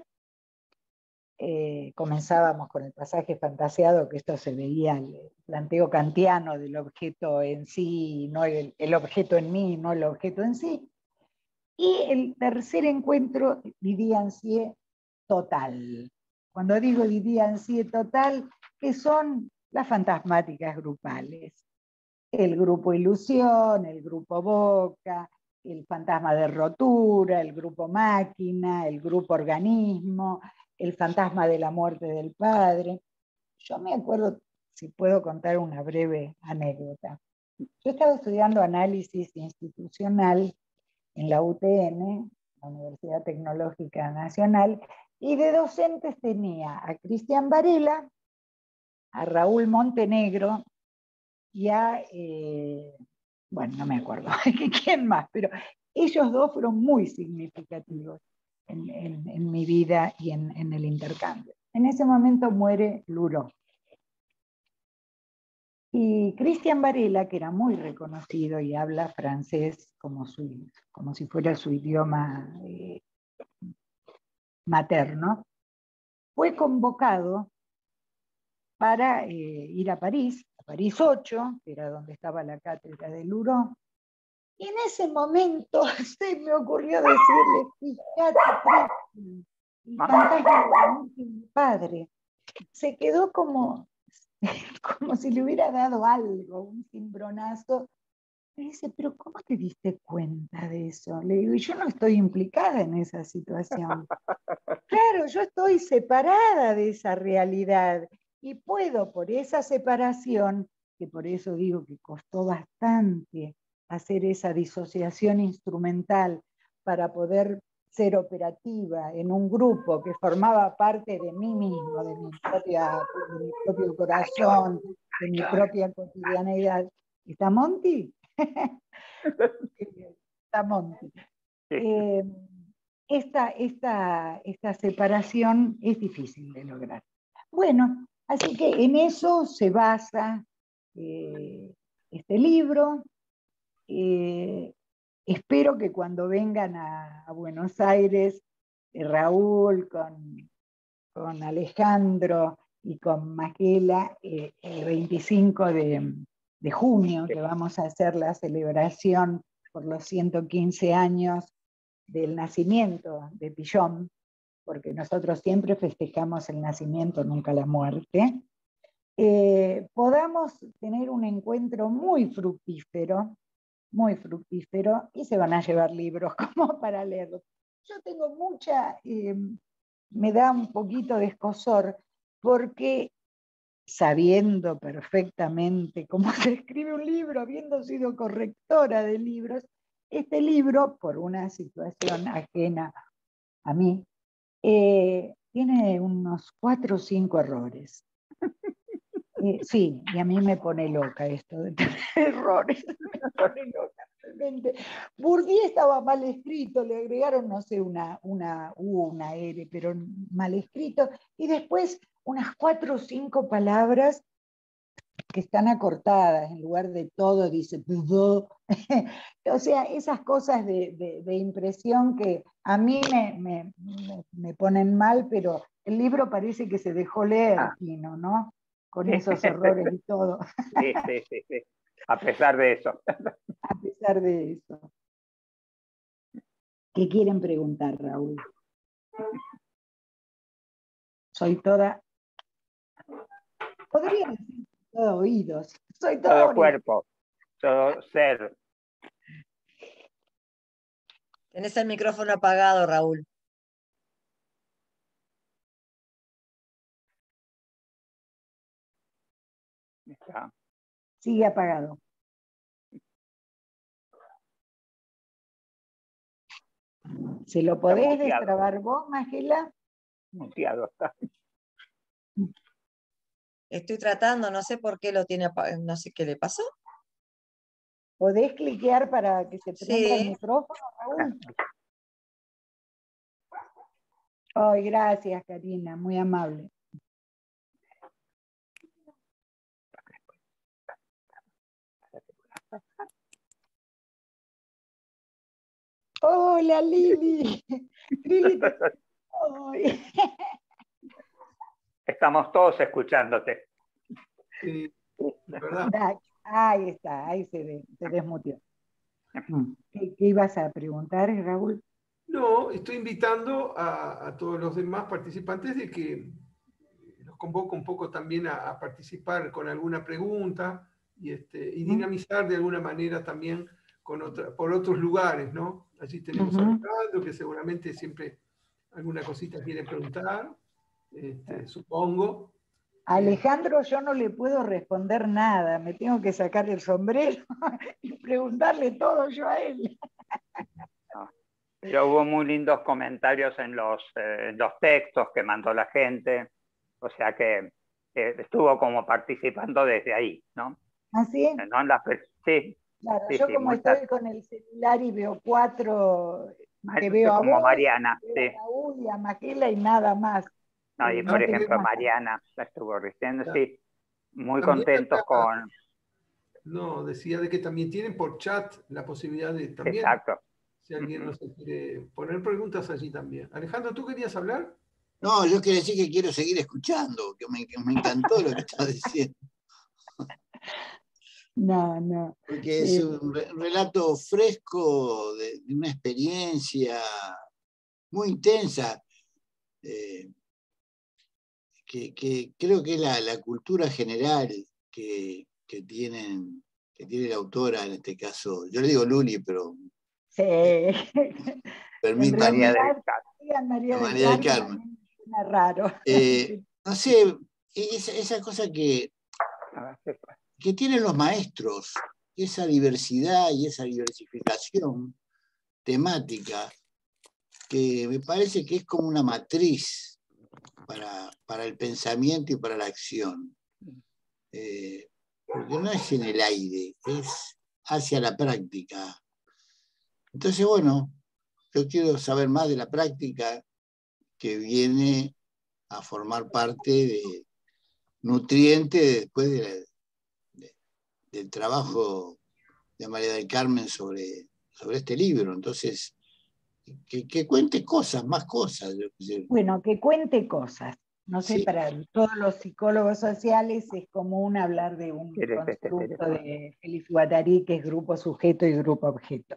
Eh, comenzábamos con el pasaje fantasiado, que esto se veía el planteo kantiano del objeto en sí, no el, el objeto en mí, no el objeto en sí. Y el tercer encuentro, Vivian-Sie total. Cuando digo Vivian-Sie total, que son las fantasmáticas grupales. El grupo ilusión, el grupo boca, el fantasma de rotura, el grupo máquina, el grupo organismo, el fantasma de la muerte del padre. Yo me acuerdo, si puedo contar una breve anécdota. Yo estaba estudiando análisis institucional en la U T N, la Universidad Tecnológica Nacional, y de docentes tenía a Cristian Varela, a Raúl Montenegro y a, eh, bueno, no me acuerdo quién más, pero ellos dos fueron muy significativos en, en, en mi vida y en, en el intercambio. En ese momento muere Luró. Y Cristian Varela, que era muy reconocido y habla francés como, su, como si fuera su idioma eh, materno, fue convocado para eh, ir a París, a París ocho, que era donde estaba la cátedra de Luró. Y en ese momento se me ocurrió decirle, fíjate, Cristian, el fantasma de la muerte de mi padre. Se quedó como, como si le hubiera dado algo, un cimbronazo. Me dice, pero ¿cómo te diste cuenta de eso? Le digo, yo no estoy implicada en esa situación. Claro, yo estoy separada de esa realidad y puedo por esa separación, que por eso digo que costó bastante hacer esa disociación instrumental para poder ser operativa en un grupo que formaba parte de mí mismo, de mi, propia, de mi propio corazón, de mi propia cotidianeidad. ¿Está Monty? Está Monty. Eh, esta, esta, esta separación es difícil de lograr. Bueno, así que en eso se basa eh, este libro. Eh, espero que cuando vengan a, a Buenos Aires, eh, Raúl con, con Alejandro y con Maquela, eh, el veinticinco de, de junio, que vamos a hacer la celebración por los ciento quince años del nacimiento de Pillón, porque nosotros siempre festejamos el nacimiento, nunca la muerte, eh, podamos tener un encuentro muy fructífero, muy fructífero, y se van a llevar libros como para leerlos. Yo tengo mucha, eh, me da un poquito de escozor, porque sabiendo perfectamente cómo se escribe un libro, habiendo sido correctora de libros, este libro, por una situación ajena a mí, eh, tiene unos cuatro o cinco errores. Eh, sí, y a mí me pone loca esto de tener errores, me pone loca realmente. Bourdieu estaba mal escrito, le agregaron, no sé, una, una U, una R, pero mal escrito, y después unas cuatro o cinco palabras que están acortadas, en lugar de todo dice todo. O sea, esas cosas de, de, de impresión que a mí me, me, me, me ponen mal, pero el libro parece que se dejó leer, Ah. Pino, ¿no? Con esos errores y todo. Sí, sí, sí, sí. A pesar de eso. A pesar de eso. ¿Qué quieren preguntar, Raúl? Soy toda... Podría decir todo oídos. Soy toda Todo oídos. cuerpo, todo ser. Tenés el micrófono apagado, Raúl. Está. Sigue apagado. ¿Se lo podés muteado. destrabar vos, Magela? Muteado está. Estoy tratando, no sé por qué lo tiene apagado, no sé qué le pasó. ¿Podés cliquear para que se prenda el Sí. micrófono, Raúl? Ay, gracias, Karina, muy amable. Hola, Lili. Lili, te... Ay. Estamos todos escuchándote. Sí, la verdad. Ahí está, ahí se, ve, se desmuteó. ¿Qué, ¿Qué ibas a preguntar, Raúl? No, estoy invitando a, a todos los demás participantes de que los convoco un poco también a, a participar con alguna pregunta y, este, y dinamizar de alguna manera también con otra, por otros lugares, ¿no? Allí tenemos Uh-huh. a Alejandro, que seguramente siempre alguna cosita quiere preguntar, este, supongo. Alejandro, yo no le puedo responder nada, me tengo que sacar el sombrero y preguntarle todo yo a él. No. Pero hubo muy lindos comentarios en los, eh, en los textos que mandó la gente, o sea que eh, estuvo como participando desde ahí, ¿no? ¿Ah, sí? ¿No? En la, sí, claro, sí, yo sí, como muchas, estoy con el celular y veo cuatro, te veo a como vos, Mariana, te veo sí. a Raúl y a Magela y nada más. No, Eh, y por no ejemplo tenemos... Mariana la estuvo recién, sí, muy También contentos acá, con... no, decía de que también tienen por chat la posibilidad de también, Exacto. si alguien no se quiere poner preguntas allí también. Alejandro, ¿tú querías hablar? No, yo quiero decir que quiero seguir escuchando, que me, que me encantó lo que estás diciendo. No, no. Porque es un relato fresco de, de una experiencia muy intensa, eh, que, que creo que es la, la cultura general que, que, tienen, que tiene la autora, en este caso, yo le digo Luli, pero Sí. eh, permítanme. En María realidad, del Carmen. María del María del Carmen, Carmen. a mí me suena raro. Eh, no sé, esa, esa cosa que, que tienen los maestros, esa diversidad y esa diversificación temática, que me parece que es como una matriz para, para el pensamiento y para la acción. Eh, porque no es en el aire, es hacia la práctica. Entonces, bueno, yo quiero saber más de la práctica que viene a formar parte de nutriente después de, de, del trabajo de María del Carmen sobre, sobre este libro. Entonces, que, que cuente cosas, más cosas. Bueno, que cuente cosas. No sé, Sí. para todos los psicólogos sociales es común hablar de un ¿Quieres este constructo teléfono? de Félix Guattari, que es grupo sujeto y grupo objeto.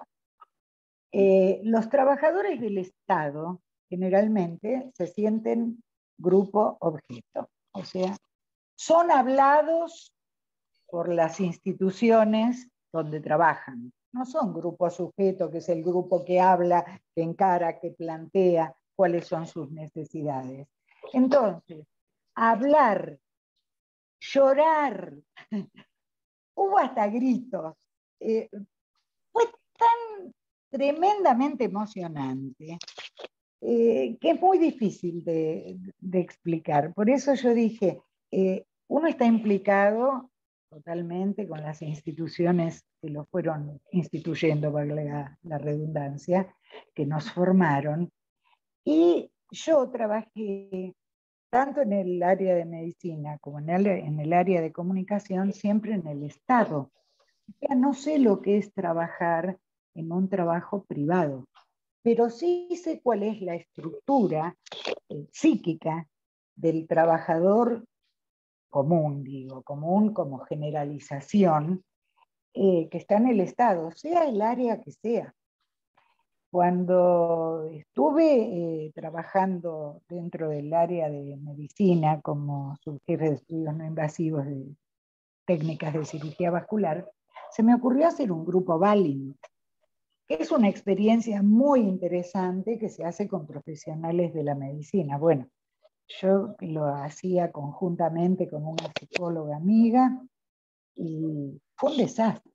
Eh, los trabajadores del Estado generalmente se sienten grupo objeto, o sea, son hablados por las instituciones donde trabajan. No son grupo sujeto, que es el grupo que habla, que encara, que plantea cuáles son sus necesidades. Entonces, hablar, llorar, hubo hasta gritos. Eh, fue tan tremendamente emocionante eh, que es muy difícil de, de explicar. Por eso yo dije, eh, uno está implicado totalmente con las instituciones que lo fueron instituyendo, valga la, la redundancia, que nos formaron. Y yo trabajé tanto en el área de medicina como en el, en el área de comunicación, siempre en el Estado. Ya no sé lo que es trabajar en un trabajo privado, pero sí sé cuál es la estructura eh, psíquica del trabajador común, digo, común como generalización, eh, que está en el Estado, sea el área que sea. Cuando estuve eh, trabajando dentro del área de medicina como subjefe de estudios no invasivos de técnicas de cirugía vascular, se me ocurrió hacer un grupo Valiant, que es una experiencia muy interesante que se hace con profesionales de la medicina. Bueno, yo lo hacía conjuntamente con una psicóloga amiga y fue un desastre.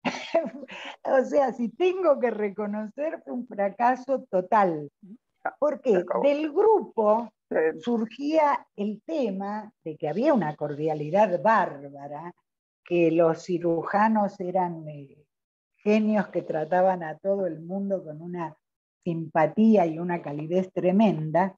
O sea, si tengo que reconocer, fue un fracaso total. Porque del grupo surgía el tema de que había una cordialidad bárbara, que los cirujanos eran eh, genios que trataban a todo el mundo con una simpatía y una calidez tremenda,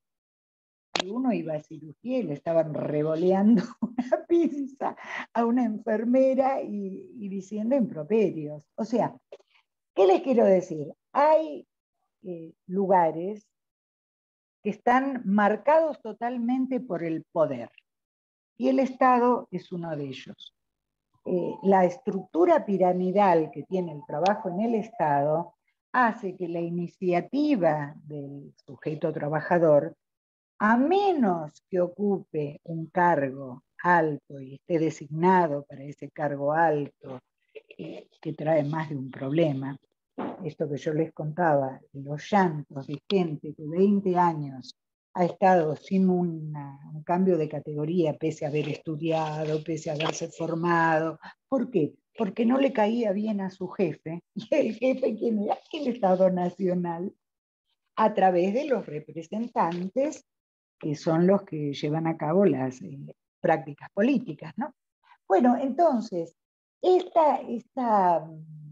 y uno iba a cirugía y le estaban revoleando una pizza a una enfermera y, y diciendo improperios. O sea, ¿qué les quiero decir? Hay eh, lugares que están marcados totalmente por el poder, y el Estado es uno de ellos. Eh, la estructura piramidal que tiene el trabajo en el Estado hace que la iniciativa del sujeto trabajador, a menos que ocupe un cargo alto y esté designado para ese cargo alto, eh, que trae más de un problema, esto que yo les contaba, los llantos de gente que veinte años ha estado sin una, un cambio de categoría, pese a haber estudiado, pese a haberse formado. ¿Por qué? Porque no le caía bien a su jefe, y el jefe, ¿quién era? El Estado Nacional, a través de los representantes, que son los que llevan a cabo las eh, prácticas políticas, ¿no? Bueno, entonces, esta, esta,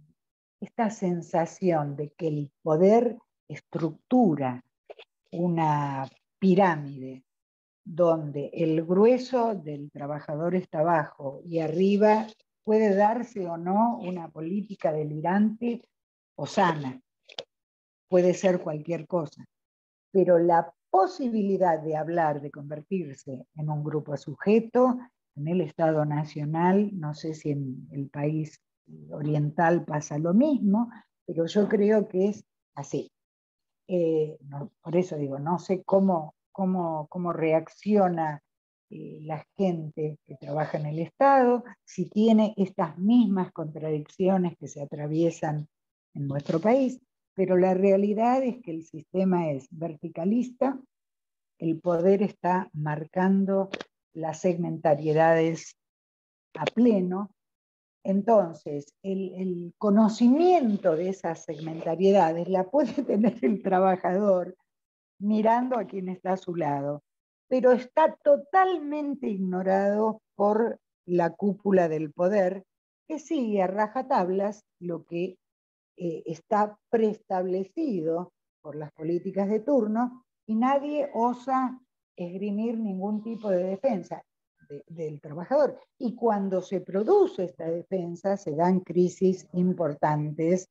esta sensación de que el poder estructura una pirámide donde el grueso del trabajador está abajo y arriba puede darse o no una política delirante o sana, puede ser cualquier cosa, pero la posibilidad de hablar, de convertirse en un grupo sujeto, en el Estado Nacional, no sé si en el país oriental pasa lo mismo, pero yo creo que es así. Eh, no, por eso digo, no sé cómo, cómo, cómo reacciona eh, la gente que trabaja en el Estado, si tiene estas mismas contradicciones que se atraviesan en nuestro país, pero la realidad es que el sistema es verticalista, el poder está marcando las segmentariedades a pleno. Entonces, el, el conocimiento de esas segmentariedades la puede tener el trabajador mirando a quien está a su lado, pero está totalmente ignorado por la cúpula del poder, que sigue a rajatablas lo que eh, está preestablecido por las políticas de turno, y nadie osa esgrimir ningún tipo de defensa de, del trabajador. Y cuando se produce esta defensa, se dan crisis importantes.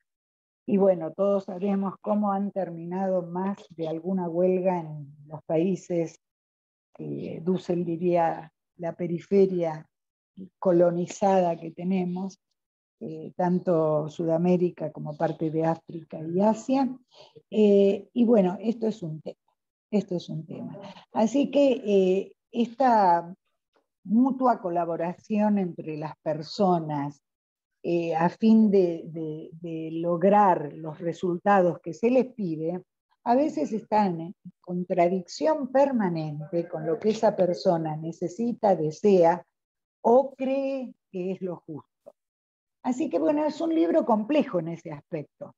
Y bueno, todos sabemos cómo han terminado más de alguna huelga en los países que Dussel diría la periferia colonizada que tenemos, eh, tanto Sudamérica como parte de África y Asia. Eh, y bueno, esto es un tema, esto es un tema. Así que eh, esta mutua colaboración entre las personas eh, a fin de, de, de lograr los resultados que se les pide, a veces están en contradicción permanente con lo que esa persona necesita, desea o cree que es lo justo. Así que bueno, es un libro complejo en ese aspecto.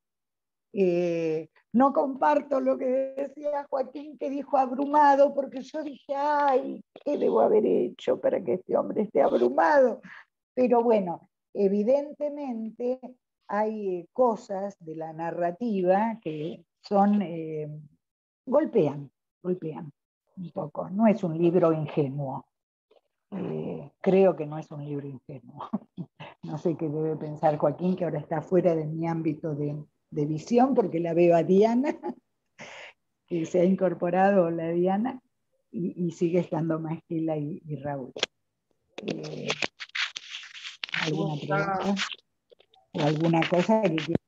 Eh, no comparto lo que decía Joaquín, que dijo abrumado, porque yo dije, ay, ¿qué debo haber hecho para que este hombre esté abrumado? Pero bueno, evidentemente hay cosas de la narrativa que son, eh, golpean, golpean. un poco. No es un libro ingenuo. Eh, creo que no es un libro ingenuo. No sé qué debe pensar Joaquín, que ahora está fuera de mi ámbito de, de visión, porque la veo a Diana, que se ha incorporado la Diana, y, y sigue estando Magela y, y Raúl. Eh, ¿Alguna pregunta? ¿O alguna cosa que quieras?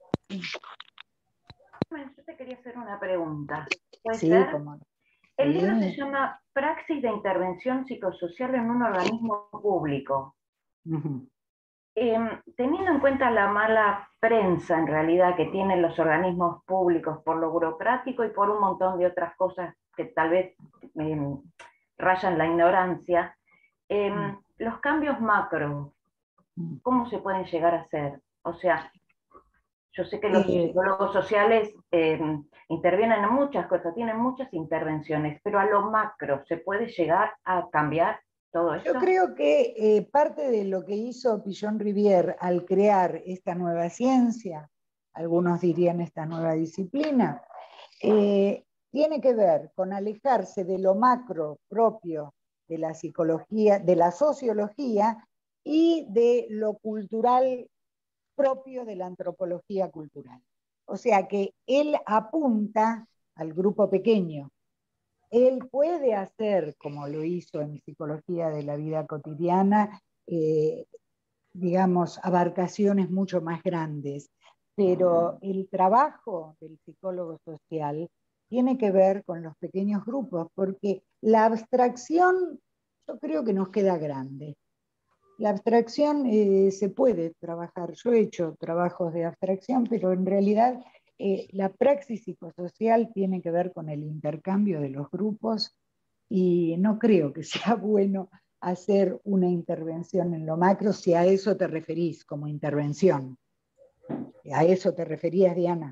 Yo te quería hacer una pregunta. ¿Puede Sí, ser? como no. El libro Sí. se llama Praxis de Intervención Psicosocial en un organismo público. Uh-huh. Eh, teniendo en cuenta la mala prensa en realidad que tienen los organismos públicos por lo burocrático y por un montón de otras cosas que tal vez eh, rayan la ignorancia, eh, uh-huh. los cambios macro, ¿cómo se pueden llegar a hacer? O sea, yo sé que los eh, psicólogos sociales eh, intervienen en muchas cosas, tienen muchas intervenciones, pero a lo macro, ¿se puede llegar a cambiar todo eso? Yo creo que eh, parte de lo que hizo Pillon-Rivière al crear esta nueva ciencia, algunos dirían esta nueva disciplina, eh, tiene que ver con alejarse de lo macro propio de la psicología, de la sociología y de lo cultural propio de la antropología cultural. O sea que él apunta al grupo pequeño. Él puede hacer, como lo hizo en Psicología de la Vida Cotidiana, eh, digamos, abarcaciones mucho más grandes, pero el trabajo del psicólogo social tiene que ver con los pequeños grupos, porque la abstracción yo creo que nos queda grande. La abstracción eh, se puede trabajar, yo he hecho trabajos de abstracción, pero en realidad eh, la praxis psicosocial tiene que ver con el intercambio de los grupos y no creo que sea bueno hacer una intervención en lo macro si a eso te referís como intervención. ¿A eso te referías, Diana?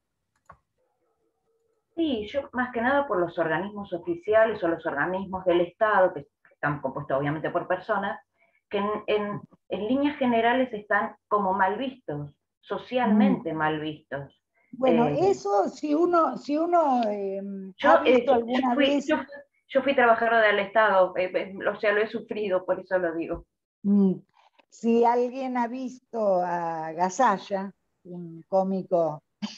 Sí, yo más que nada por los organismos oficiales o los organismos del Estado, que están compuestos obviamente por personas, que en, en, en líneas generales están como mal vistos, socialmente mm. mal vistos. Bueno, eh, eso si uno, si uno eh, yo, ha visto eh, alguna yo fui, vez... Yo, yo fui trabajadora del Estado, eh, eh, o sea, lo he sufrido, por eso lo digo. Mm. Si alguien ha visto a Gasalla, un cómico,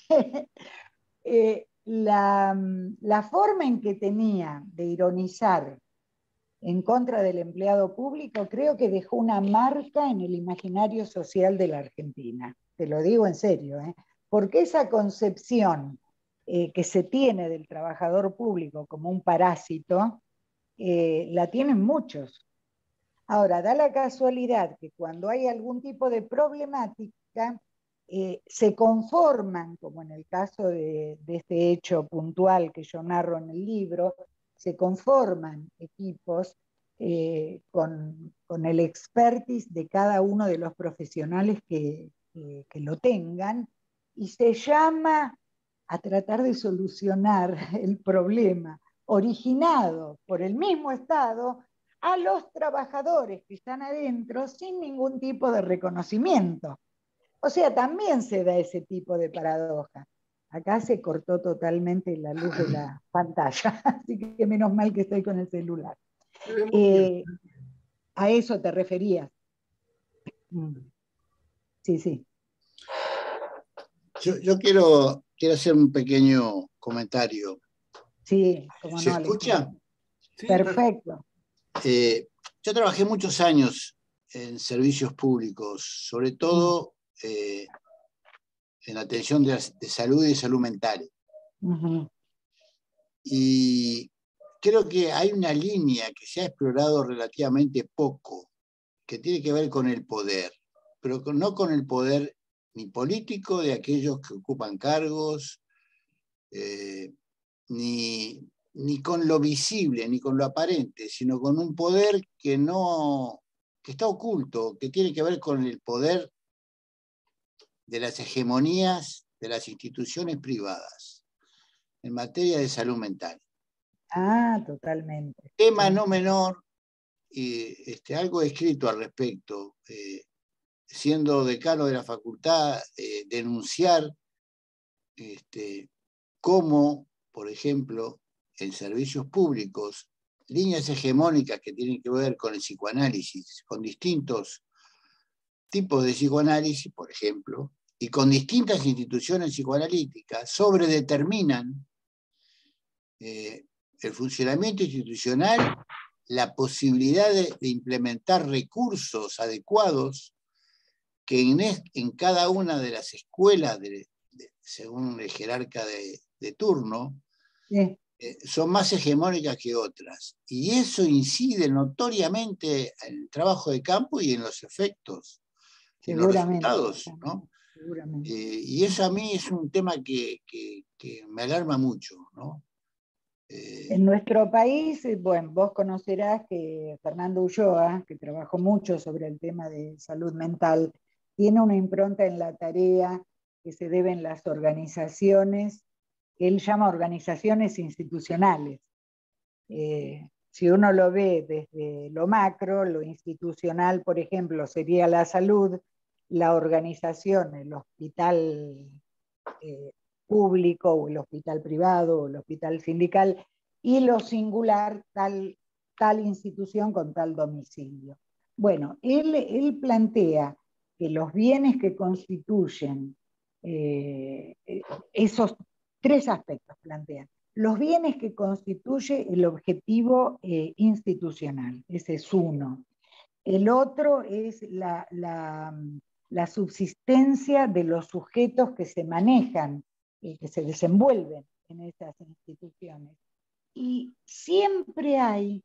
eh, la, la forma en que tenía de ironizar en contra del empleado público, creo que dejó una marca en el imaginario social de la Argentina. Te lo digo en serio, ¿eh? Porque esa concepción eh, que se tiene del trabajador público como un parásito, eh, la tienen muchos. Ahora, da la casualidad que cuando hay algún tipo de problemática, eh, se conforman, como en el caso de, de este hecho puntual que yo narro en el libro, se conforman equipos eh, con, con el expertise de cada uno de los profesionales que, que, que lo tengan, y se llama a tratar de solucionar el problema originado por el mismo Estado a los trabajadores que están adentro sin ningún tipo de reconocimiento. O sea, también se da ese tipo de paradoja. Acá se cortó totalmente la luz de la pantalla, así que menos mal que estoy con el celular. Eh, a eso te referías. Sí, sí. Yo, yo quiero, quiero hacer un pequeño comentario. Sí, como ¿Se no. escucha? Sí, perfecto. Eh, yo trabajé muchos años en servicios públicos, sobre todo eh, en atención de, de salud y salud mental. Uh-huh. Y creo que hay una línea que se ha explorado relativamente poco, que tiene que ver con el poder, pero con, no con el poder ni político de aquellos que ocupan cargos, eh, ni, ni con lo visible, ni con lo aparente, sino con un poder que, no, que está oculto, que tiene que ver con el poder de las hegemonías de las instituciones privadas en materia de salud mental. Ah, totalmente. Tema no menor, y este, algo he escrito al respecto, eh, siendo decano de la facultad, eh, denunciar este, cómo, por ejemplo, en servicios públicos líneas hegemónicas que tienen que ver con el psicoanálisis, con distintos tipos de psicoanálisis, por ejemplo, y con distintas instituciones psicoanalíticas, sobredeterminan eh, el funcionamiento institucional, la posibilidad de, de implementar recursos adecuados que en, es, en cada una de las escuelas, de, de, según el jerarca de, de turno, sí. eh, son más hegemónicas que otras. Y eso incide notoriamente en el trabajo de campo y en los efectos, en los resultados, ¿no? Seguramente. Eh, y eso a mí es un tema que, que, que me alarma mucho, ¿no? Eh, en nuestro país, bueno, vos conocerás que Fernando Ulloa, que trabajó mucho sobre el tema de salud mental, tiene una impronta en la tarea que se deben las organizaciones, que él llama organizaciones institucionales. Eh, si uno lo ve desde lo macro, lo institucional, por ejemplo, sería la salud, la organización, el hospital eh, público o el hospital privado o el hospital sindical, y lo singular, tal, tal institución con tal domicilio. Bueno, él, él plantea que los bienes que constituyen eh, esos tres aspectos, plantean. Los bienes que constituye el objetivo eh, institucional, ese es uno. El otro es la, la, la subsistencia de los sujetos que se manejan, eh, que se desenvuelven en esas instituciones. Y siempre hay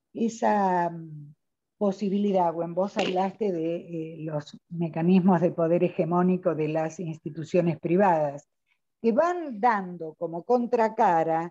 esa um, posibilidad, bueno, vos hablaste de eh, los mecanismos de poder hegemónico de las instituciones privadas, que van dando como contracara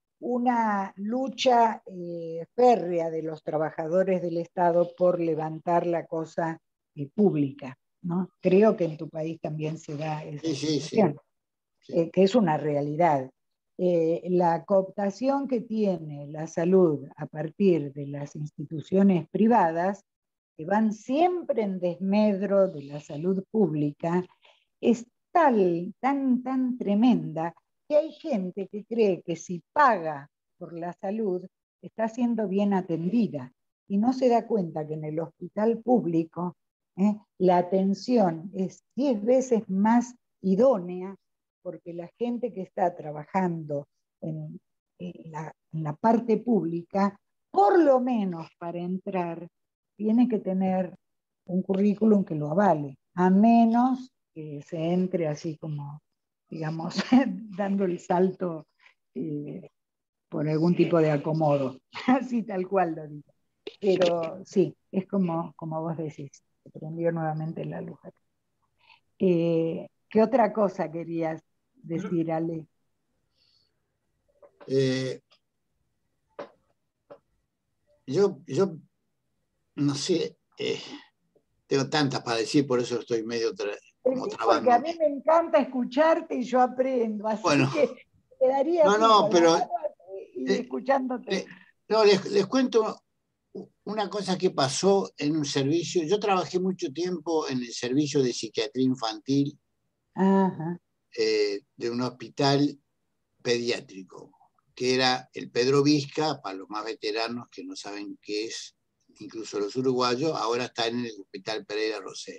una lucha eh, férrea de los trabajadores del Estado por levantar la cosa eh, pública, ¿no? Creo que en tu país también se da esa sí, situación, sí, sí. Eh, que es una realidad. Eh, la cooptación que tiene la salud a partir de las instituciones privadas, que van siempre en desmedro de la salud pública, es tal, tan, tan tremenda, que hay gente que cree que si paga por la salud, está siendo bien atendida, y no se da cuenta que en el hospital público eh, la atención es diez veces más idónea, porque la gente que está trabajando en, en, la, en la parte pública, por lo menos para entrar, tiene que tener un currículum que lo avale, a menos que se entre así como, digamos, dando el salto eh, por algún tipo de acomodo, así tal cual lo digo. Pero sí, es como, como vos decís, se prendió nuevamente la luz. Eh, ¿Qué otra cosa querías decir, Ale? Eh, yo, yo, no sé, eh, tengo tantas para decir, por eso estoy medio tra como trabando. Porque a mí me encanta escucharte y yo aprendo, así bueno, que quedaría no, así, no, con pero la mano y eh, escuchándote. Eh, no, les, les cuento una cosa que pasó en un servicio. Yo trabajé mucho tiempo en el servicio de psiquiatría infantil Ajá. Eh, de un hospital pediátrico, que era el Pedro Vizca, para los más veteranos que no saben qué es, incluso los uruguayos, ahora está en el Hospital Pereira Rosell.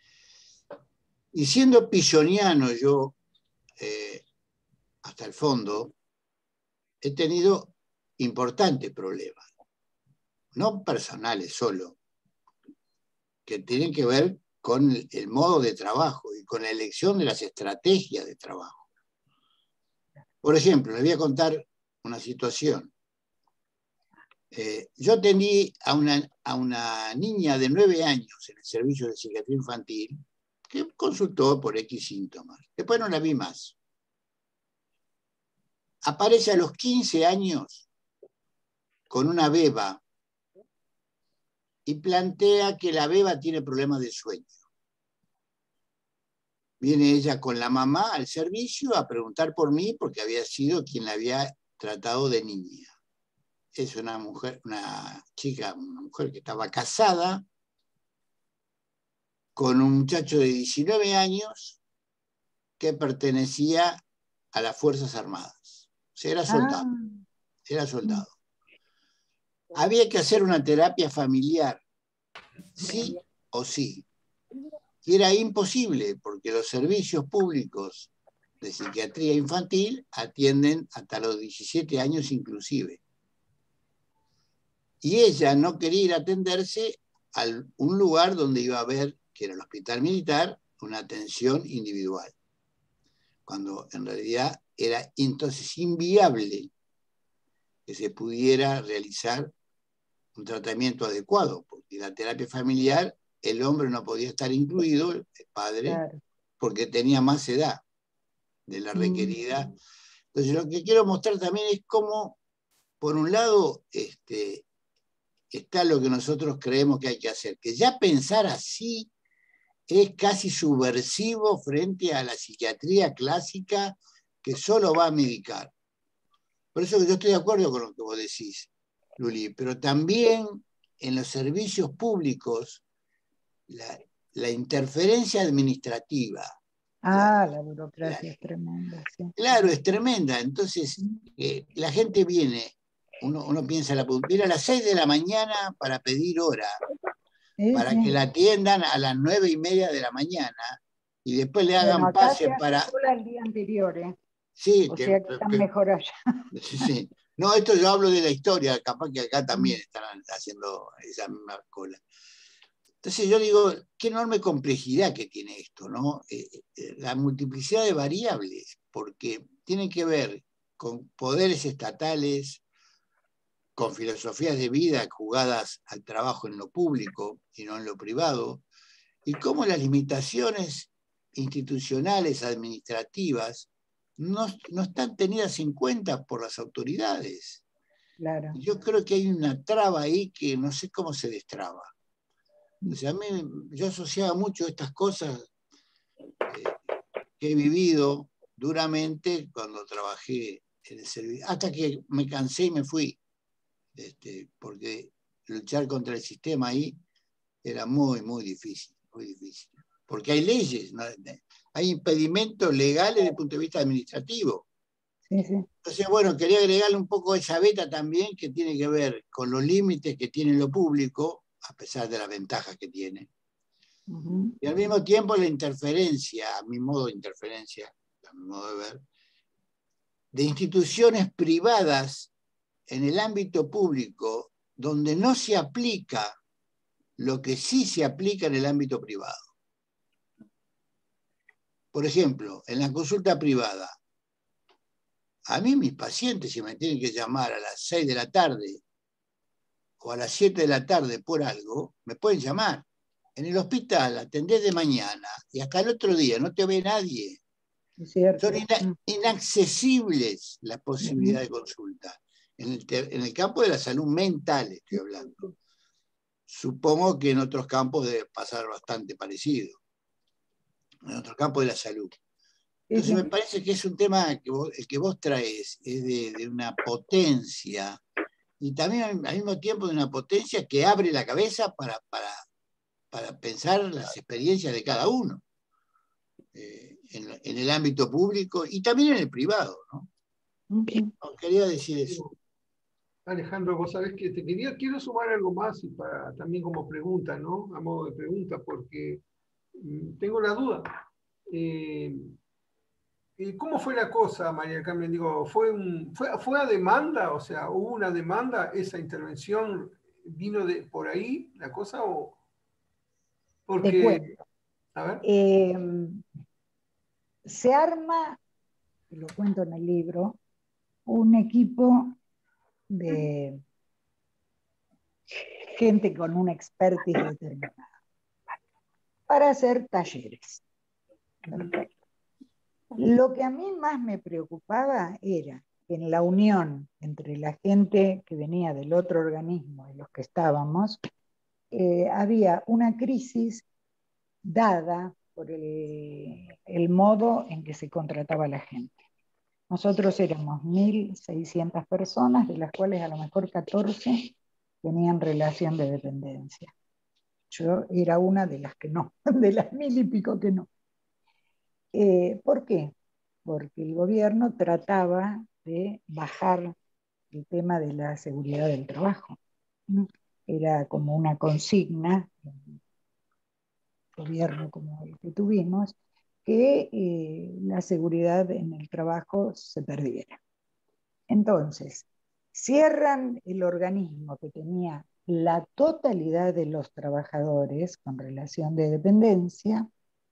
Y siendo pilloniano yo, eh, hasta el fondo, he tenido importantes problemas, no personales solo, que tienen que ver con el, el modo de trabajo y con la elección de las estrategias de trabajo. Por ejemplo, les voy a contar una situación. Eh, yo atendí a una, a una niña de nueve años en el servicio de psiquiatría infantil que consultó por X síntomas. Después no la vi más. Aparece a los quince años con una beba y plantea que la beba tiene problemas de sueño. Viene ella con la mamá al servicio a preguntar por mí porque había sido quien la había tratado de niña. Es una mujer, una chica, una mujer que estaba casada con un muchacho de diecinueve años que pertenecía a las Fuerzas Armadas. O sea, era soldado. era soldado. Había que hacer una terapia familiar, sí o sí. Y era imposible, porque los servicios públicos de psiquiatría infantil atienden hasta los diecisiete años inclusive. Y ella no quería ir a atenderse a un lugar donde iba a haber, que era el hospital militar, una atención individual. Cuando en realidad era entonces inviable que se pudiera realizar un tratamiento adecuado, porque la terapia familiar, el hombre no podía estar incluido, el padre, claro, porque tenía más edad de la requerida. Mm. Entonces lo que quiero mostrar también es cómo, por un lado, este, está lo que nosotros creemos que hay que hacer, que ya pensar así es casi subversivo frente a la psiquiatría clásica que solo va a medicar. Por eso yo estoy de acuerdo con lo que vos decís, Luli, pero también en los servicios públicos la, la interferencia administrativa. Ah, la, la burocracia la, es tremenda. Sí. Claro, es tremenda. Entonces, eh, la gente viene, uno, uno piensa, la, viene a las seis de la mañana para pedir hora, sí, para sí. que la atiendan a las nueve y media de la mañana y después le hagan bueno, pase para... el día anterior, ¿eh? Sí, o que, sea que están que, mejor allá. Sí, sí. No, esto yo hablo de la historia, capaz que acá también están haciendo esa misma cola. Entonces yo digo, qué enorme complejidad que tiene esto, ¿no? Eh, eh, la multiplicidad de variables, porque tiene que ver con poderes estatales, con filosofías de vida jugadas al trabajo en lo público y no en lo privado, y cómo las limitaciones institucionales, administrativas, no, no están tenidas en cuenta por las autoridades. Claro. Yo creo que hay una traba ahí que no sé cómo se destraba. O sea, a mí, yo asociaba mucho estas cosas eh, que he vivido duramente cuando trabajé en el servicio, hasta que me cansé y me fui, este, porque luchar contra el sistema ahí era muy, muy difícil, muy difícil. Porque hay leyes, ¿no? Hay impedimentos legales desde el punto de vista administrativo. Sí, sí. Entonces, bueno, quería agregarle un poco esa beta también que tiene que ver con los límites que tiene lo público, a pesar de las ventajas que tiene. Uh-huh. Y al mismo tiempo la interferencia, a mi modo de interferencia, a mi modo de ver, de instituciones privadas en el ámbito público donde no se aplica lo que sí se aplica en el ámbito privado. Por ejemplo, en la consulta privada, a mí mis pacientes, si me tienen que llamar a las seis de la tarde o a las siete de la tarde por algo, me pueden llamar. En el hospital atendés de mañana y hasta el otro día no te ve nadie. Es cierto. Son ina inaccesibles las posibilidades uh-huh. de consulta. En el, en el campo de la salud mental estoy hablando. Supongo que en otros campos debe pasar bastante parecido. En otros campos de la salud. Entonces me parece que es un tema que vos, el que vos traes es de, de una potencia y también al mismo tiempo de una potencia que abre la cabeza para, para, para pensar las experiencias de cada uno eh, en, en el ámbito público y también en el privado, ¿no? Okay. Quería decir eso. Alejandro, vos sabés que te quería, quiero sumar algo más y para, también como pregunta, ¿no? A modo de pregunta, porque mmm, tengo la duda. Eh, ¿Cómo fue la cosa, María Carmen? Digo, ¿fue, un, fue, ¿fue a demanda? O sea, ¿hubo una demanda? ¿Esa intervención vino de por ahí, la cosa? O porque, te cuento. A ver. Eh, se arma, lo cuento en el libro, un equipo de gente con una expertise determinada para hacer talleres. Perfecto. Lo que a mí más me preocupaba era que en la unión entre la gente que venía del otro organismo y los que estábamos, eh, había una crisis dada por el, el modo en que se contrataba a la gente. Nosotros éramos mil seiscientas personas, de las cuales a lo mejor catorce tenían relación de dependencia. Yo era una de las que no, de las mil y pico que no. Eh, ¿Por qué? Porque el gobierno trataba de bajar el tema de la seguridad del trabajo. Era como una consigna, un gobierno como el que tuvimos, que eh, la seguridad en el trabajo se perdiera. Entonces, cierran el organismo que tenía la totalidad de los trabajadores con relación de dependencia,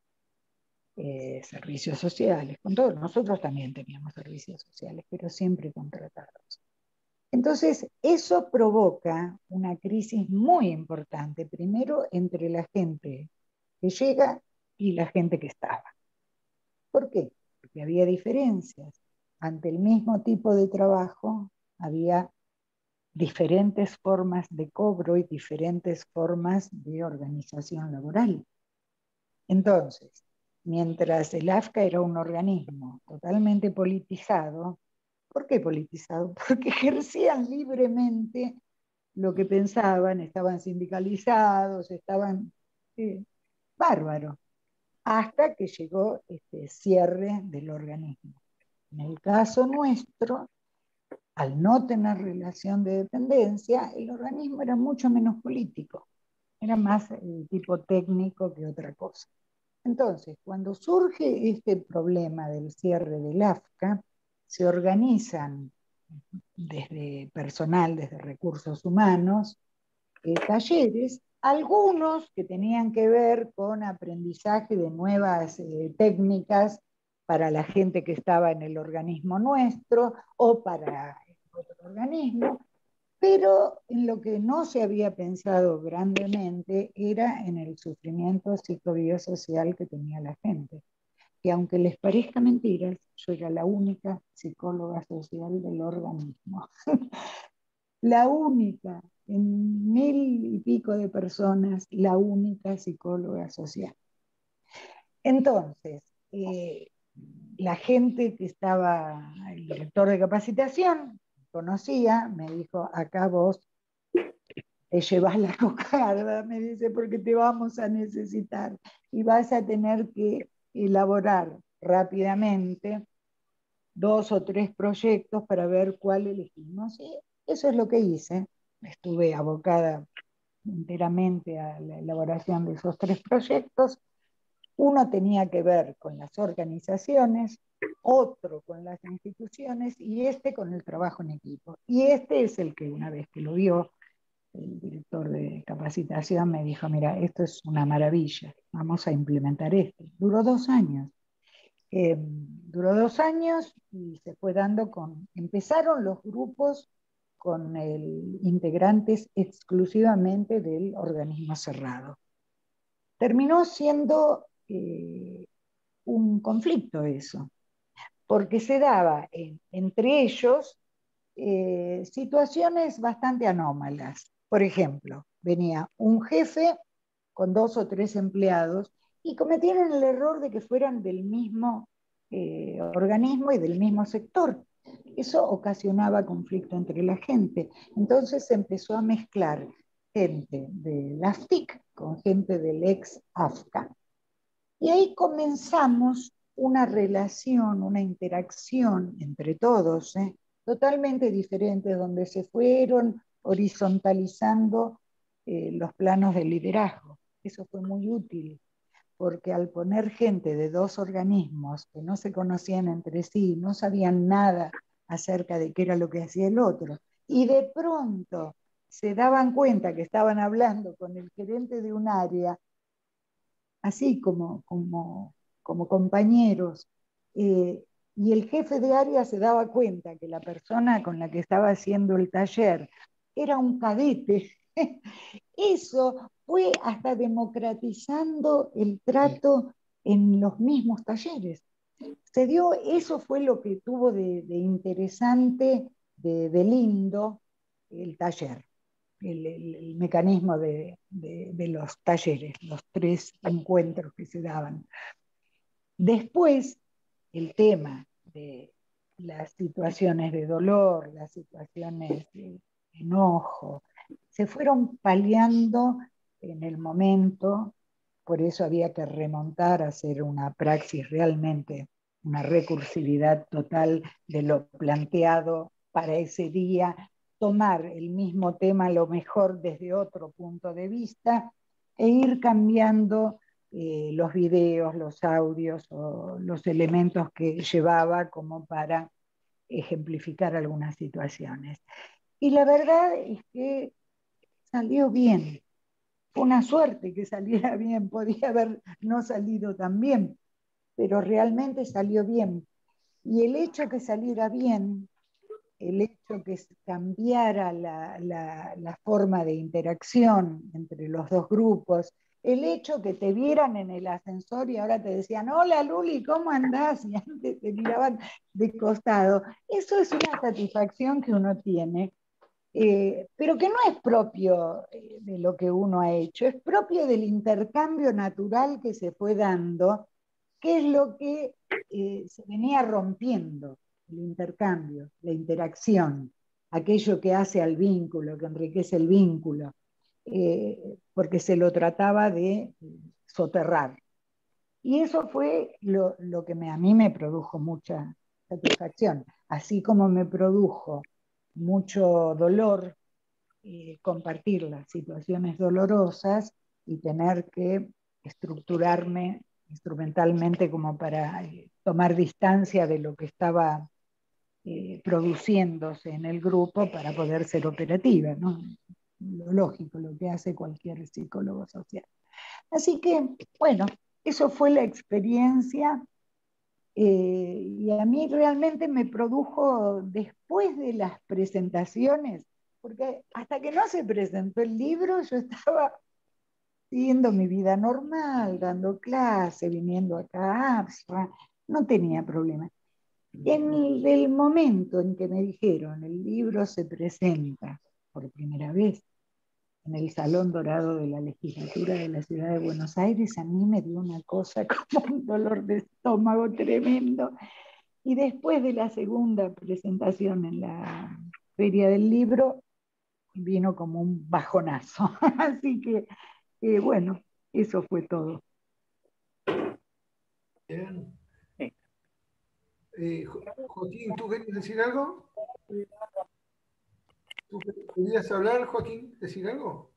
eh, servicios sociales, con todos. Nosotros también teníamos servicios sociales, pero siempre contratados. Entonces, eso provoca una crisis muy importante, primero entre la gente que llega y la gente que estaba. ¿Por qué? Porque había diferencias. Ante el mismo tipo de trabajo había diferentes formas de cobro y diferentes formas de organización laboral. Entonces, mientras el A F C A era un organismo totalmente politizado, ¿por qué politizado? Porque ejercían libremente lo que pensaban, estaban sindicalizados, estaban eh, bárbaros, hasta que llegó este cierre del organismo. En el caso nuestro, al no tener relación de dependencia, el organismo era mucho menos político, era más eh, tipo técnico que otra cosa. Entonces, cuando surge este problema del cierre del A F C A, se organizan desde personal, desde recursos humanos, eh, talleres, algunos que tenían que ver con aprendizaje de nuevas eh, técnicas para la gente que estaba en el organismo nuestro o para otro organismo, pero en lo que no se había pensado grandemente era en el sufrimiento psicobiosocial que tenía la gente. Que aunque les parezca mentira, yo era la única psicóloga social del organismo. La única, en mil y pico de personas, la única psicóloga social. Entonces, eh, la gente que estaba, el director de capacitación, conocía, me dijo, acá vos te llevas la cocarda, me dice, porque te vamos a necesitar y vas a tener que elaborar rápidamente dos o tres proyectos para ver cuál elegimos. Y eso es lo que hice. Estuve abocada enteramente a la elaboración de esos tres proyectos. Uno tenía que ver con las organizaciones, otro con las instituciones y este con el trabajo en equipo. Y este es el que una vez que lo vio el director de capacitación me dijo, mira, esto es una maravilla, vamos a implementar esto. Duró dos años. Eh, duró dos años y se fue dando con... Empezaron los grupos con el, integrantes exclusivamente del organismo cerrado. Terminó siendo eh, un conflicto eso, porque se daba en, entre ellos eh, situaciones bastante anómalas. Por ejemplo, venía un jefe con dos o tres empleados y cometieron el error de que fueran del mismo eh, organismo y del mismo sector. Eso ocasionaba conflicto entre la gente. Entonces se empezó a mezclar gente de la F T I C con gente del ex A F C A. Y ahí comenzamos una relación, una interacción entre todos, ¿eh? totalmente diferente, donde se fueron horizontalizando eh, los planos de liderazgo. Eso fue muy útil, porque al poner gente de dos organismos que no se conocían entre sí, no sabían nada acerca de qué era lo que hacía el otro, y de pronto se daban cuenta que estaban hablando con el gerente de un área, así como, como, como compañeros, eh, y el jefe de área se daba cuenta que la persona con la que estaba haciendo el taller era un cadete. Eso fue hasta democratizando el trato en los mismos talleres. Se dio, eso fue lo que tuvo de, de interesante, de, de lindo el taller. El, el, el mecanismo de, de, de los talleres, los tres encuentros que se daban. Después, el tema de las situaciones de dolor, las situaciones de enojo, se fueron paliando en el momento, por eso había que remontar a hacer una praxis realmente, una recursividad total de lo planteado para ese día, tomar el mismo tema a lo mejor desde otro punto de vista e ir cambiando eh, los videos, los audios o los elementos que llevaba como para ejemplificar algunas situaciones. Y la verdad es que salió bien. Fue una suerte que saliera bien, podía haber no salido tan bien, pero realmente salió bien. Y el hecho que saliera bien, el hecho que cambiara la, la, la forma de interacción entre los dos grupos, el hecho que te vieran en el ascensor y ahora te decían, hola Luli, ¿cómo andás? Y antes te miraban de costado. Eso es una satisfacción que uno tiene, eh, pero que no es propio de lo que uno ha hecho, es propio del intercambio natural que se fue dando, que es lo que eh, se venía rompiendo, el intercambio, la interacción, aquello que hace al vínculo, que enriquece el vínculo, eh, porque se lo trataba de soterrar. Y eso fue lo, lo que me, a mí me produjo mucha satisfacción, así como me produjo mucho dolor eh, compartir las situaciones dolorosas y tener que estructurarme instrumentalmente como para eh, tomar distancia de lo que estaba eh, produciéndose en el grupo para poder ser operativa, ¿no? Lo lógico, lo que hace cualquier psicólogo social. Así que, bueno, eso fue la experiencia eh, y a mí realmente me produjo después de las presentaciones, porque hasta que no se presentó el libro yo estaba siguiendo mi vida normal, dando clase, viniendo acá a APSRA, no tenía problema. En el, el momento en que me dijeron el libro se presenta por primera vez en el Salón Dorado de la Legislatura de la Ciudad de Buenos Aires, a mí me dio una cosa como un dolor de estómago tremendo. Y después de la segunda presentación en la Feria del Libro, vino como un bajonazo. Así que, eh, bueno, eso fue todo. Bien. Eh, Joaquín, ¿tú querías decir algo? ¿Tú querías hablar, Joaquín? ¿Decir algo?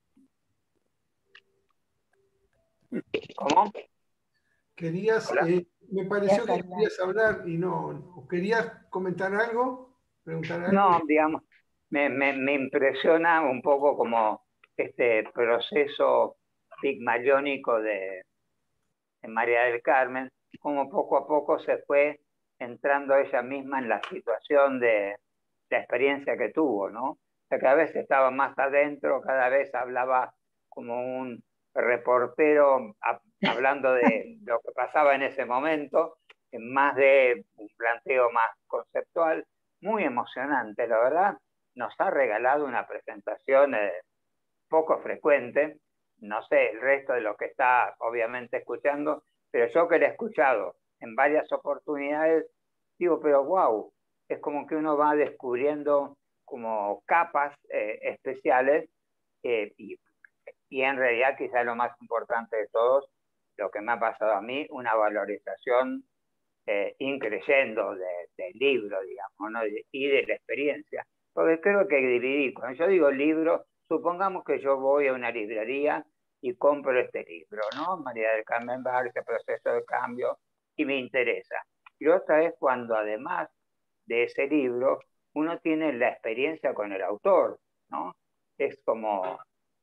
¿Cómo? Querías, eh, me pareció que querías hablar y no, no. ¿Querías comentar algo? ¿Preguntar algo? No, digamos, me, me, me impresiona un poco como este proceso pigmaliónico de, de María del Carmen, como poco a poco se fue entrando ella misma en la situación de la experiencia que tuvo, ¿no? O sea, cada vez estaba más adentro, cada vez hablaba como un reportero a, hablando de lo que pasaba en ese momento, en más de un planteo más conceptual, muy emocionante, la verdad. Nos ha regalado una presentación eh, poco frecuente, no sé el resto de lo que está obviamente escuchando, pero yo que le he escuchado en varias oportunidades, digo, pero wow, es como que uno va descubriendo como capas eh, especiales eh, y, y en realidad quizás lo más importante de todos, lo que me ha pasado a mí, una valorización eh, increyendo de, del libro, digamos, ¿no? Y de la experiencia. Porque creo que dividir, cuando yo digo libro, supongamos que yo voy a una librería y compro este libro, ¿no? María del Carmen Barca, Proceso de Cambio, y me interesa. Y otra es cuando además de ese libro, uno tiene la experiencia con el autor, ¿no? Es como,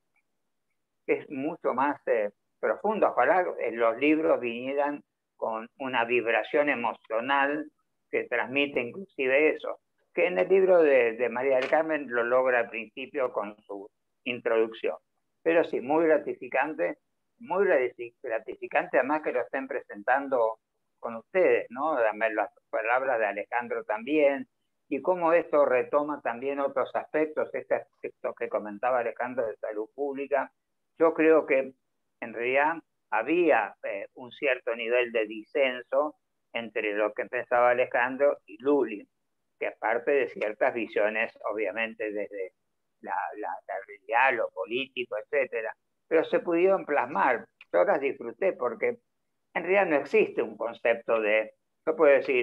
es mucho más eh, profundo. Ojalá eh, los libros vinieran con una vibración emocional que transmite inclusive eso, que en el libro de, de María del Carmen lo logra al principio con su introducción. Pero sí, muy gratificante, muy gratificante además que lo estén presentando con ustedes, ¿no? Las palabras de Alejandro también, y cómo esto retoma también otros aspectos, este aspecto que comentaba Alejandro de salud pública. Yo creo que en realidad había eh, un cierto nivel de disenso entre lo que pensaba Alejandro y Luli, que aparte de ciertas visiones, obviamente desde la, la, la realidad, lo político, etcétera, pero se pudieron plasmar. Yo las disfruté porque en realidad no existe un concepto de, yo puedo decir,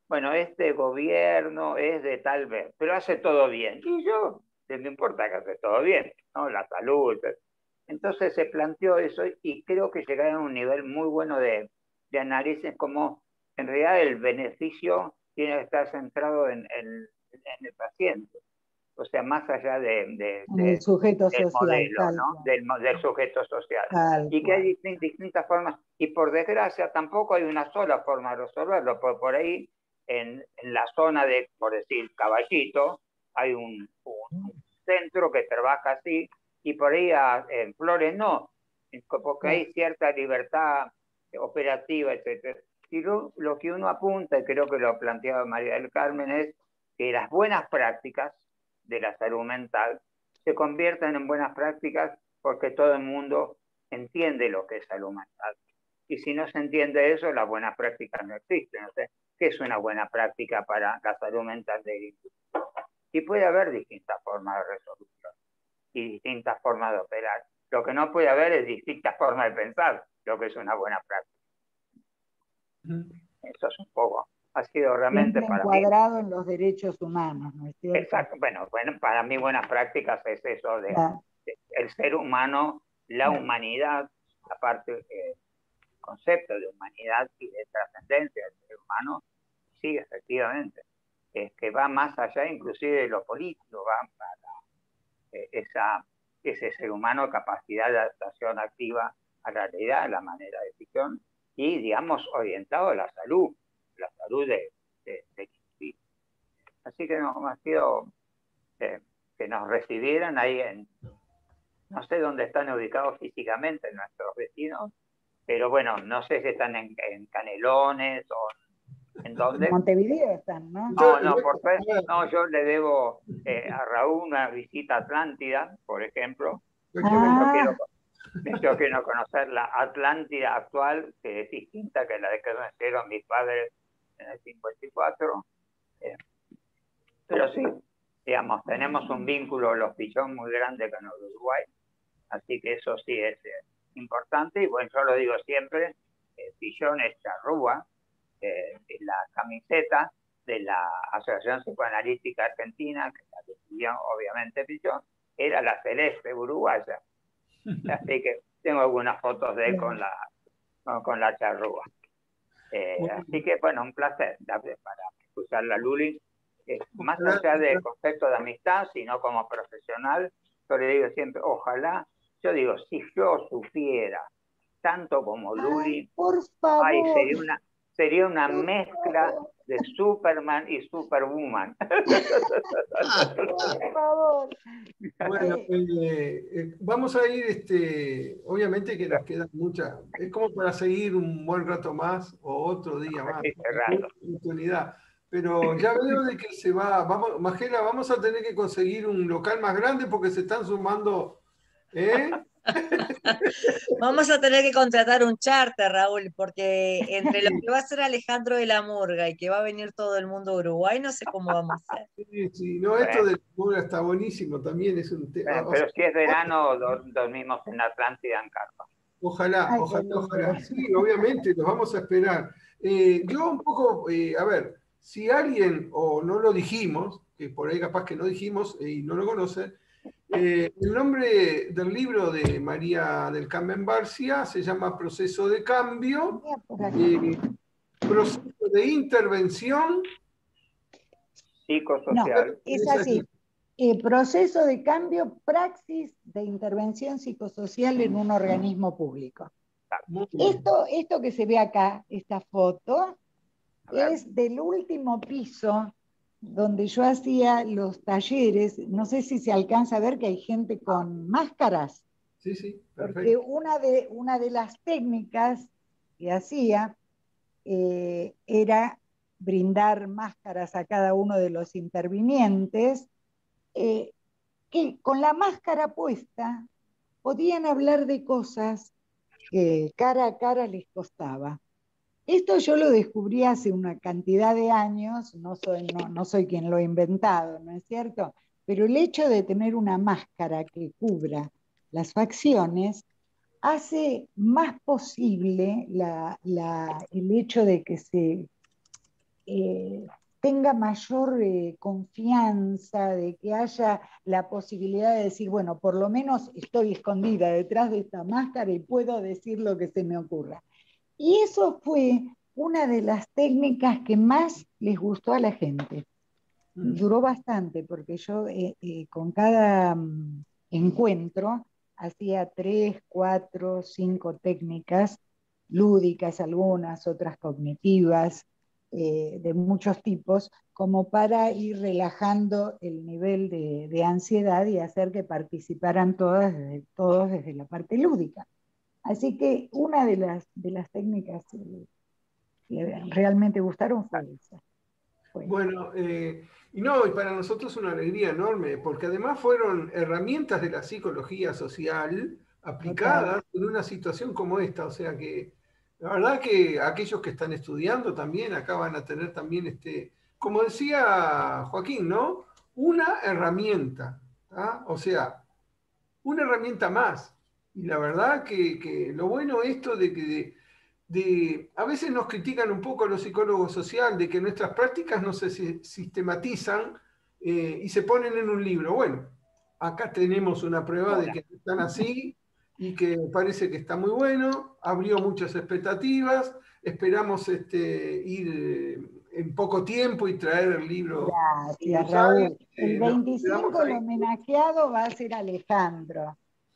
bueno, este gobierno es de tal vez, pero hace todo bien. Y yo, no me importa que hace todo bien, ¿no? La salud. Entonces se planteó eso y creo que llegaron a un nivel muy bueno de, de análisis, como en realidad el beneficio tiene que estar centrado en, en, en el paciente. O sea, más allá de, de, de el sujeto del social, modelo, tal ¿no? cual. Del, del sujeto social. Tal Y que hay cual. distintas, distintas formas, y por desgracia tampoco hay una sola forma de resolverlo, por, por ahí en, en la zona de, por decir, Caballito, hay un, un centro que trabaja así, y por ahí a, en Flores no, porque hay cierta libertad operativa, etcétera. Y lo, lo que uno apunta, y creo que lo planteaba María del Carmen, es que las buenas prácticas de la salud mental se conviertan en buenas prácticas porque todo el mundo entiende lo que es salud mental. Y si no se entiende eso, las buenas prácticas no existen. O sea, ¿qué es una buena práctica para la salud mental del individuo? Y puede haber distintas formas de resolución y distintas formas de operar. Lo que no puede haber es distintas formas de pensar lo que es una buena práctica. Mm. Eso es un poco, ha sido realmente Siempre para mí. encuadrado en los derechos humanos, ¿no es cierto? Exacto, bueno, bueno, para mí buenas prácticas es eso de, Claro. de el ser humano, la humanidad, aparte del concepto de humanidad y de trascendencia del ser humano, sí, efectivamente, es que va más allá inclusive de lo político, va para eh, esa, ese ser humano, capacidad de adaptación activa a la realidad, a la manera de decisión, y digamos orientado a la salud, la salud de, de, de individuo. Así que nos ha sido eh, que nos recibieran ahí en, no sé dónde están ubicados físicamente nuestros vecinos, pero bueno, no sé si están en, en Canelones o en dónde. En Montevideo están, ¿no? No, no, por fe, no, yo le debo eh, a Raúl una visita a Atlántida, por ejemplo. Ah. Yo, quiero, yo quiero conocer la Atlántida actual, que es distinta que la de que nacieron mis padres en el cincuenta y cuatro. Eh, pero sí, digamos, tenemos un vínculo, los Pichón, muy grande con el Uruguay, así que eso sí es eh, importante. Y bueno, yo lo digo siempre, eh, Pichón es charrúa, eh, es la camiseta de la Asociación Psicoanalítica Argentina, que la decidió obviamente Pichón, era la celeste uruguaya. Así que tengo algunas fotos de él con la, con, con la charrúa. Eh, así que, bueno, un placer para escuchar la Luli. Eh, más allá del concepto de amistad, sino como profesional, yo le digo siempre, ojalá, yo digo, si yo supiera tanto como Luli, ay, por favor, ay, sería una, sería una mezcla favor. de Superman y Superwoman. Por favor. Bueno, eh, eh, vamos a ir, este, obviamente que nos quedan muchas, es como para seguir un buen rato más o otro día más, oportunidad. Pero ya veo de que se va, vamos, Magela, vamos a tener que conseguir un local más grande porque se están sumando, ¿eh? Vamos a tener que contratar un charter, Raúl, porque entre lo que va a hacer Alejandro de la Murga y que va a venir todo el mundo a Uruguay, no sé cómo vamos a hacer. Sí, sí, no, esto de la Murga está buenísimo, también es un tema. Pero sea, si es verano, dormimos en Atlántida en carpa. Ojalá, Ay, ojalá, ojalá. Sí, obviamente, los vamos a esperar. Eh, yo un poco, eh, a ver, si alguien, o no lo dijimos, que por ahí capaz que no dijimos eh, y no lo conoce, eh, el nombre del libro de María del Carmen Barcia se llama Proceso de Cambio, eh, Proceso de Intervención Psicosocial. No, es así. Eh, proceso de cambio, praxis de intervención psicosocial en un organismo público. Esto, esto que se ve acá, esta foto, es del último piso donde yo hacía los talleres. No sé si se alcanza a ver que hay gente con máscaras. Sí, sí, perfecto. Porque una de, una de las técnicas que hacía eh, era brindar máscaras a cada uno de los intervinientes, eh, que con la máscara puesta podían hablar de cosas que cara a cara les costaba. Esto yo lo descubrí hace una cantidad de años, no soy, no, no soy quien lo ha inventado, ¿no es cierto? Pero el hecho de tener una máscara que cubra las facciones hace más posible la, la, el hecho de que se eh, tenga mayor eh, confianza, de que haya la posibilidad de decir, bueno, por lo menos estoy escondida detrás de esta máscara y puedo decir lo que se me ocurra. Y eso fue una de las técnicas que más les gustó a la gente. Duró bastante, porque yo eh, eh, con cada um, encuentro hacía tres, cuatro, cinco técnicas lúdicas, algunas, otras cognitivas, eh, de muchos tipos, como para ir relajando el nivel de, de ansiedad y hacer que participaran todas, desde, todos desde la parte lúdica. Así que una de las, de las técnicas eh, que realmente gustaron fue esa. Fue. Bueno, eh, y no, y para nosotros una alegría enorme, porque además fueron herramientas de la psicología social aplicadas en una situación como esta. O sea que la verdad que aquellos que están estudiando también acá van a tener también, este, como decía Joaquín, ¿no? Una herramienta, ¿tá? O sea, una herramienta más. Y la verdad que, que lo bueno esto de que... De, De, a veces nos critican un poco los psicólogos sociales de que nuestras prácticas no se sistematizan eh, y se ponen en un libro. Bueno, acá tenemos una prueba de que están así y que parece que está muy bueno, abrió muchas expectativas, esperamos este, ir en poco tiempo y traer el libro. Gracias, Raúl. El veinticinco el homenajeado va a ser Alejandro.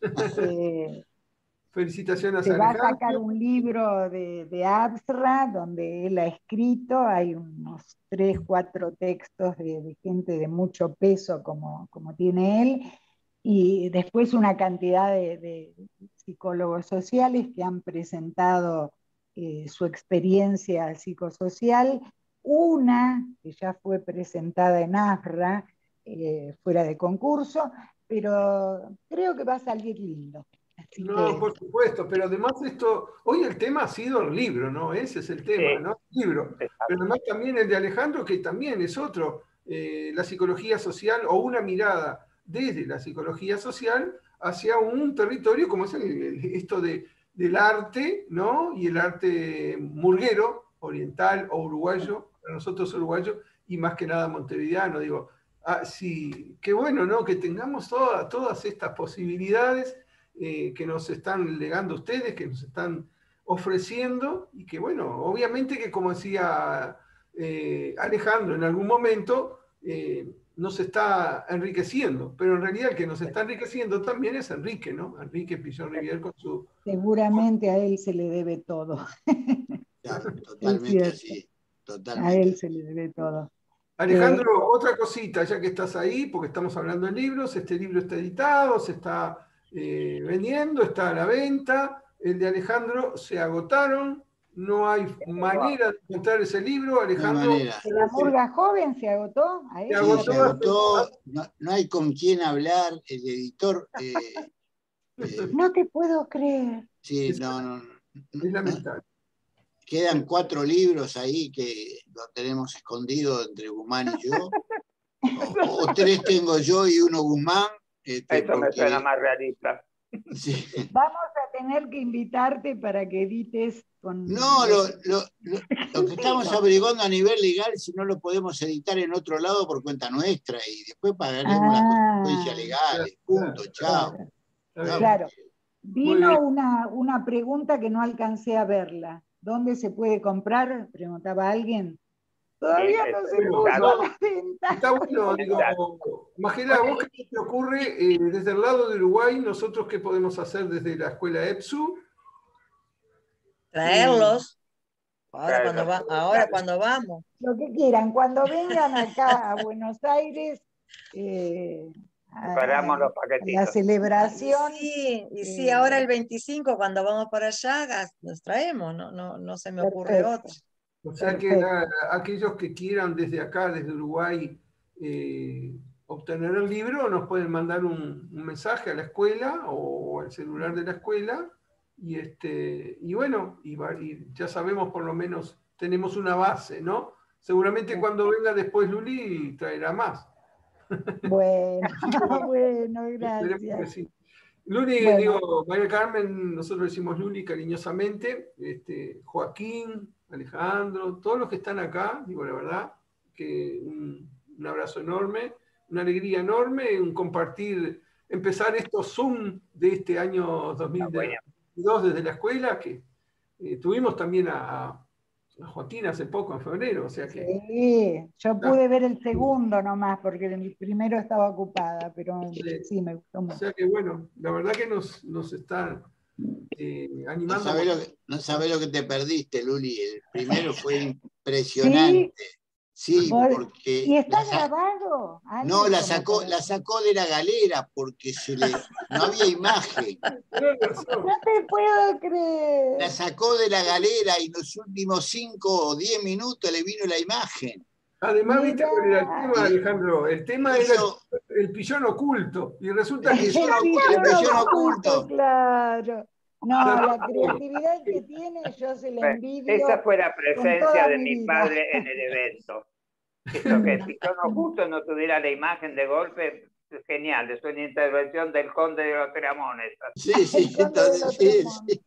eh, Felicitaciones Se a va Alejandro. a sacar un libro de, de Absra, donde él ha escrito, hay unos tres, cuatro textos de, de gente de mucho peso como, como tiene él, y después una cantidad de, de psicólogos sociales que han presentado eh, su experiencia psicosocial. Una que ya fue presentada en Abra, eh, fuera de concurso, pero creo que va a salir lindo. Así no, que... por supuesto, pero además esto, hoy el tema ha sido el libro, ¿no? Ese es el tema, Sí. ¿no? El libro. Pero además también el de Alejandro, que también es otro, eh, la psicología social o una mirada desde la psicología social hacia un territorio como es el, el, esto de, del arte, ¿no? Y el arte murguero, oriental o uruguayo, para nosotros uruguayo, y más que nada montevideano, digo, ah, sí, qué bueno, ¿no? Que tengamos toda, todas estas posibilidades Eh, que nos están legando ustedes, que nos están ofreciendo, y que bueno, obviamente que como decía eh, Alejandro en algún momento, eh, nos está enriqueciendo, pero en realidad el que nos está enriqueciendo también es Enrique, ¿no? Enrique Pillón Rivier con su... Seguramente a él se le debe todo. Claro, totalmente así, totalmente. A él se le debe todo. Alejandro, eh, otra cosita, ya que estás ahí, porque estamos hablando de libros, este libro está editado, se está eh, vendiendo, está a la venta, el de Alejandro se agotaron, no hay manera de encontrar ese libro, Alejandro. No hay manera. ¿La murga joven se agotó? ¿A sí, agotó se agotó, no, no hay con quién hablar, el editor... Eh, eh, no te puedo creer. Sí, no, no, no, es lamentable. Quedan cuatro libros ahí que los tenemos escondidos entre Guzmán y yo. O, o tres tengo yo y uno Guzmán. Este, Eso porque... me suena más realista. Sí. Vamos a tener que invitarte para que edites con... No, lo, lo, lo, lo que estamos averiguando a nivel legal, si no lo podemos editar en otro lado por cuenta nuestra y después pagaremos ah, las consecuencias legales. Punto, chao. Claro. claro. Vino una, una pregunta que no alcancé a verla. ¿Dónde se puede comprar? Preguntaba alguien. Todavía no se puso a la venta. Está bueno, digo, Magela, ¿vos qué te ocurre eh, desde el lado de Uruguay? ¿Nosotros qué podemos hacer desde la escuela EPSU? Traerlos. Ahora cuando, va, ahora cuando vamos. Lo que quieran. Cuando vengan acá a Buenos Aires, eh, Preparamos los paquetitos. La celebración. Y sí, y sí, eh, ahora el veinticinco, cuando vamos para allá, nos traemos, no, no, no se me ocurre perfecto. otra. O sea que a, aquellos que quieran desde acá, desde Uruguay, eh, obtener el libro, nos pueden mandar un, un mensaje a la escuela o al celular de la escuela. Y, este, y bueno, y, y ya sabemos por lo menos, tenemos una base, ¿no? Seguramente cuando venga después Luli traerá más. Bueno, bueno, gracias. Sí. Luli, bueno. digo, María Carmen, nosotros decimos Luli cariñosamente, este, Joaquín, Alejandro, todos los que están acá, digo la verdad, que un, un abrazo enorme, una alegría enorme, un compartir, empezar estos Zoom de este año dos mil veintidós desde la escuela, que eh, tuvimos también a, a Joaquín hace poco, en febrero, o sea que... Sí, yo pude ver el segundo nomás, porque el primero estaba ocupada, pero sí, sí, me gustó mucho. O sea que bueno, la verdad que nos, nos están eh, animando. No sabés, lo que, no sabés lo que te perdiste, Luli. El primero fue impresionante. Sí, sí porque... ¿Y está la grabado? No, la sacó, la sacó de la galera porque se le, no había imagen. No te puedo creer. La sacó de la galera y en los últimos cinco o diez minutos le vino la imagen. Además, ¿viste cuál era el tema, Alejandro? El tema era el, el pillón oculto. Y resulta que... El yo pillón, el pillón oculto, oculto. Claro. No, la creatividad que tiene, yo se la envidio. Esa fue la presencia de mi vida. padre en el evento. Esto que el pillón oculto no tuviera la imagen de golpe, genial. Es una intervención del conde de los Tremones. Sí, sí, entonces, sí, sí.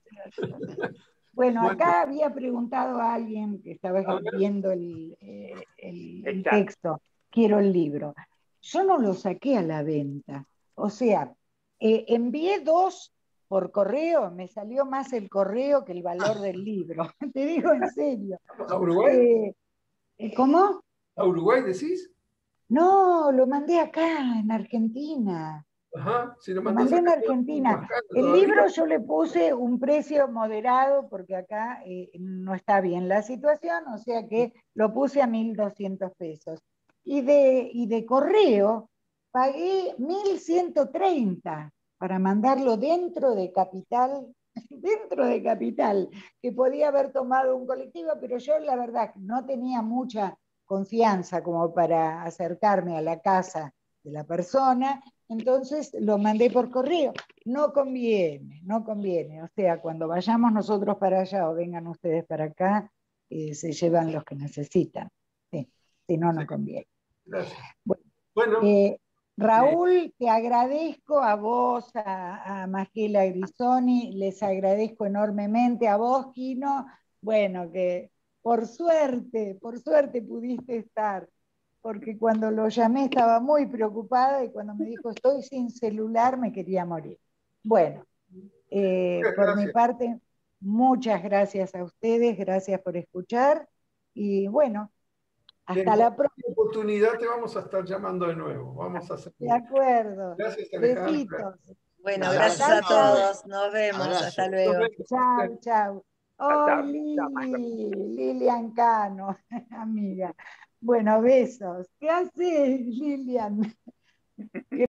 Bueno, acá había preguntado a alguien que estaba viendo el, eh, el, el texto, quiero el libro. Yo no lo saqué a la venta. O sea, eh, envié dos por correo, me salió más el correo que el valor del libro. Te digo en serio. ¿A Uruguay? Eh, ¿Cómo? ¿A Uruguay decís? No, lo mandé acá, en Argentina. Ajá, si lo, lo mandé en Argentina. El libro yo le puse un precio moderado porque acá eh, no está bien la situación, o sea que lo puse a mil doscientos pesos. Y de, y de correo pagué mil ciento treinta para mandarlo dentro de Capital, dentro de Capital, que podía haber tomado un colectivo, pero yo la verdad no tenía mucha confianza como para acercarme a la casa de la persona, entonces lo mandé por correo. No conviene, no conviene. O sea, cuando vayamos nosotros para allá o vengan ustedes para acá, eh, se llevan los que necesitan. Sí, si no, no sí. conviene. Gracias. Bueno, bueno eh, Raúl, eh. te agradezco a vos, a, a Magela Grisoni, les agradezco enormemente a vos, Kino. Bueno, que por suerte, por suerte pudiste estar, porque cuando lo llamé estaba muy preocupada y cuando me dijo estoy sin celular me quería morir. Bueno, eh, por mi parte, muchas gracias a ustedes, gracias por escuchar y bueno, hasta Bien, la próxima oportunidad te vamos a estar llamando de nuevo. Vamos a hacer... De acuerdo. Gracias, Alejandra. Besitos. Bueno, gracias a todos. Nos vemos. Abrazo. Hasta luego. Chao, chao. Oh, Lili, Lilian Cano, amiga. Bueno, besos. ¿Qué haces, Lilian?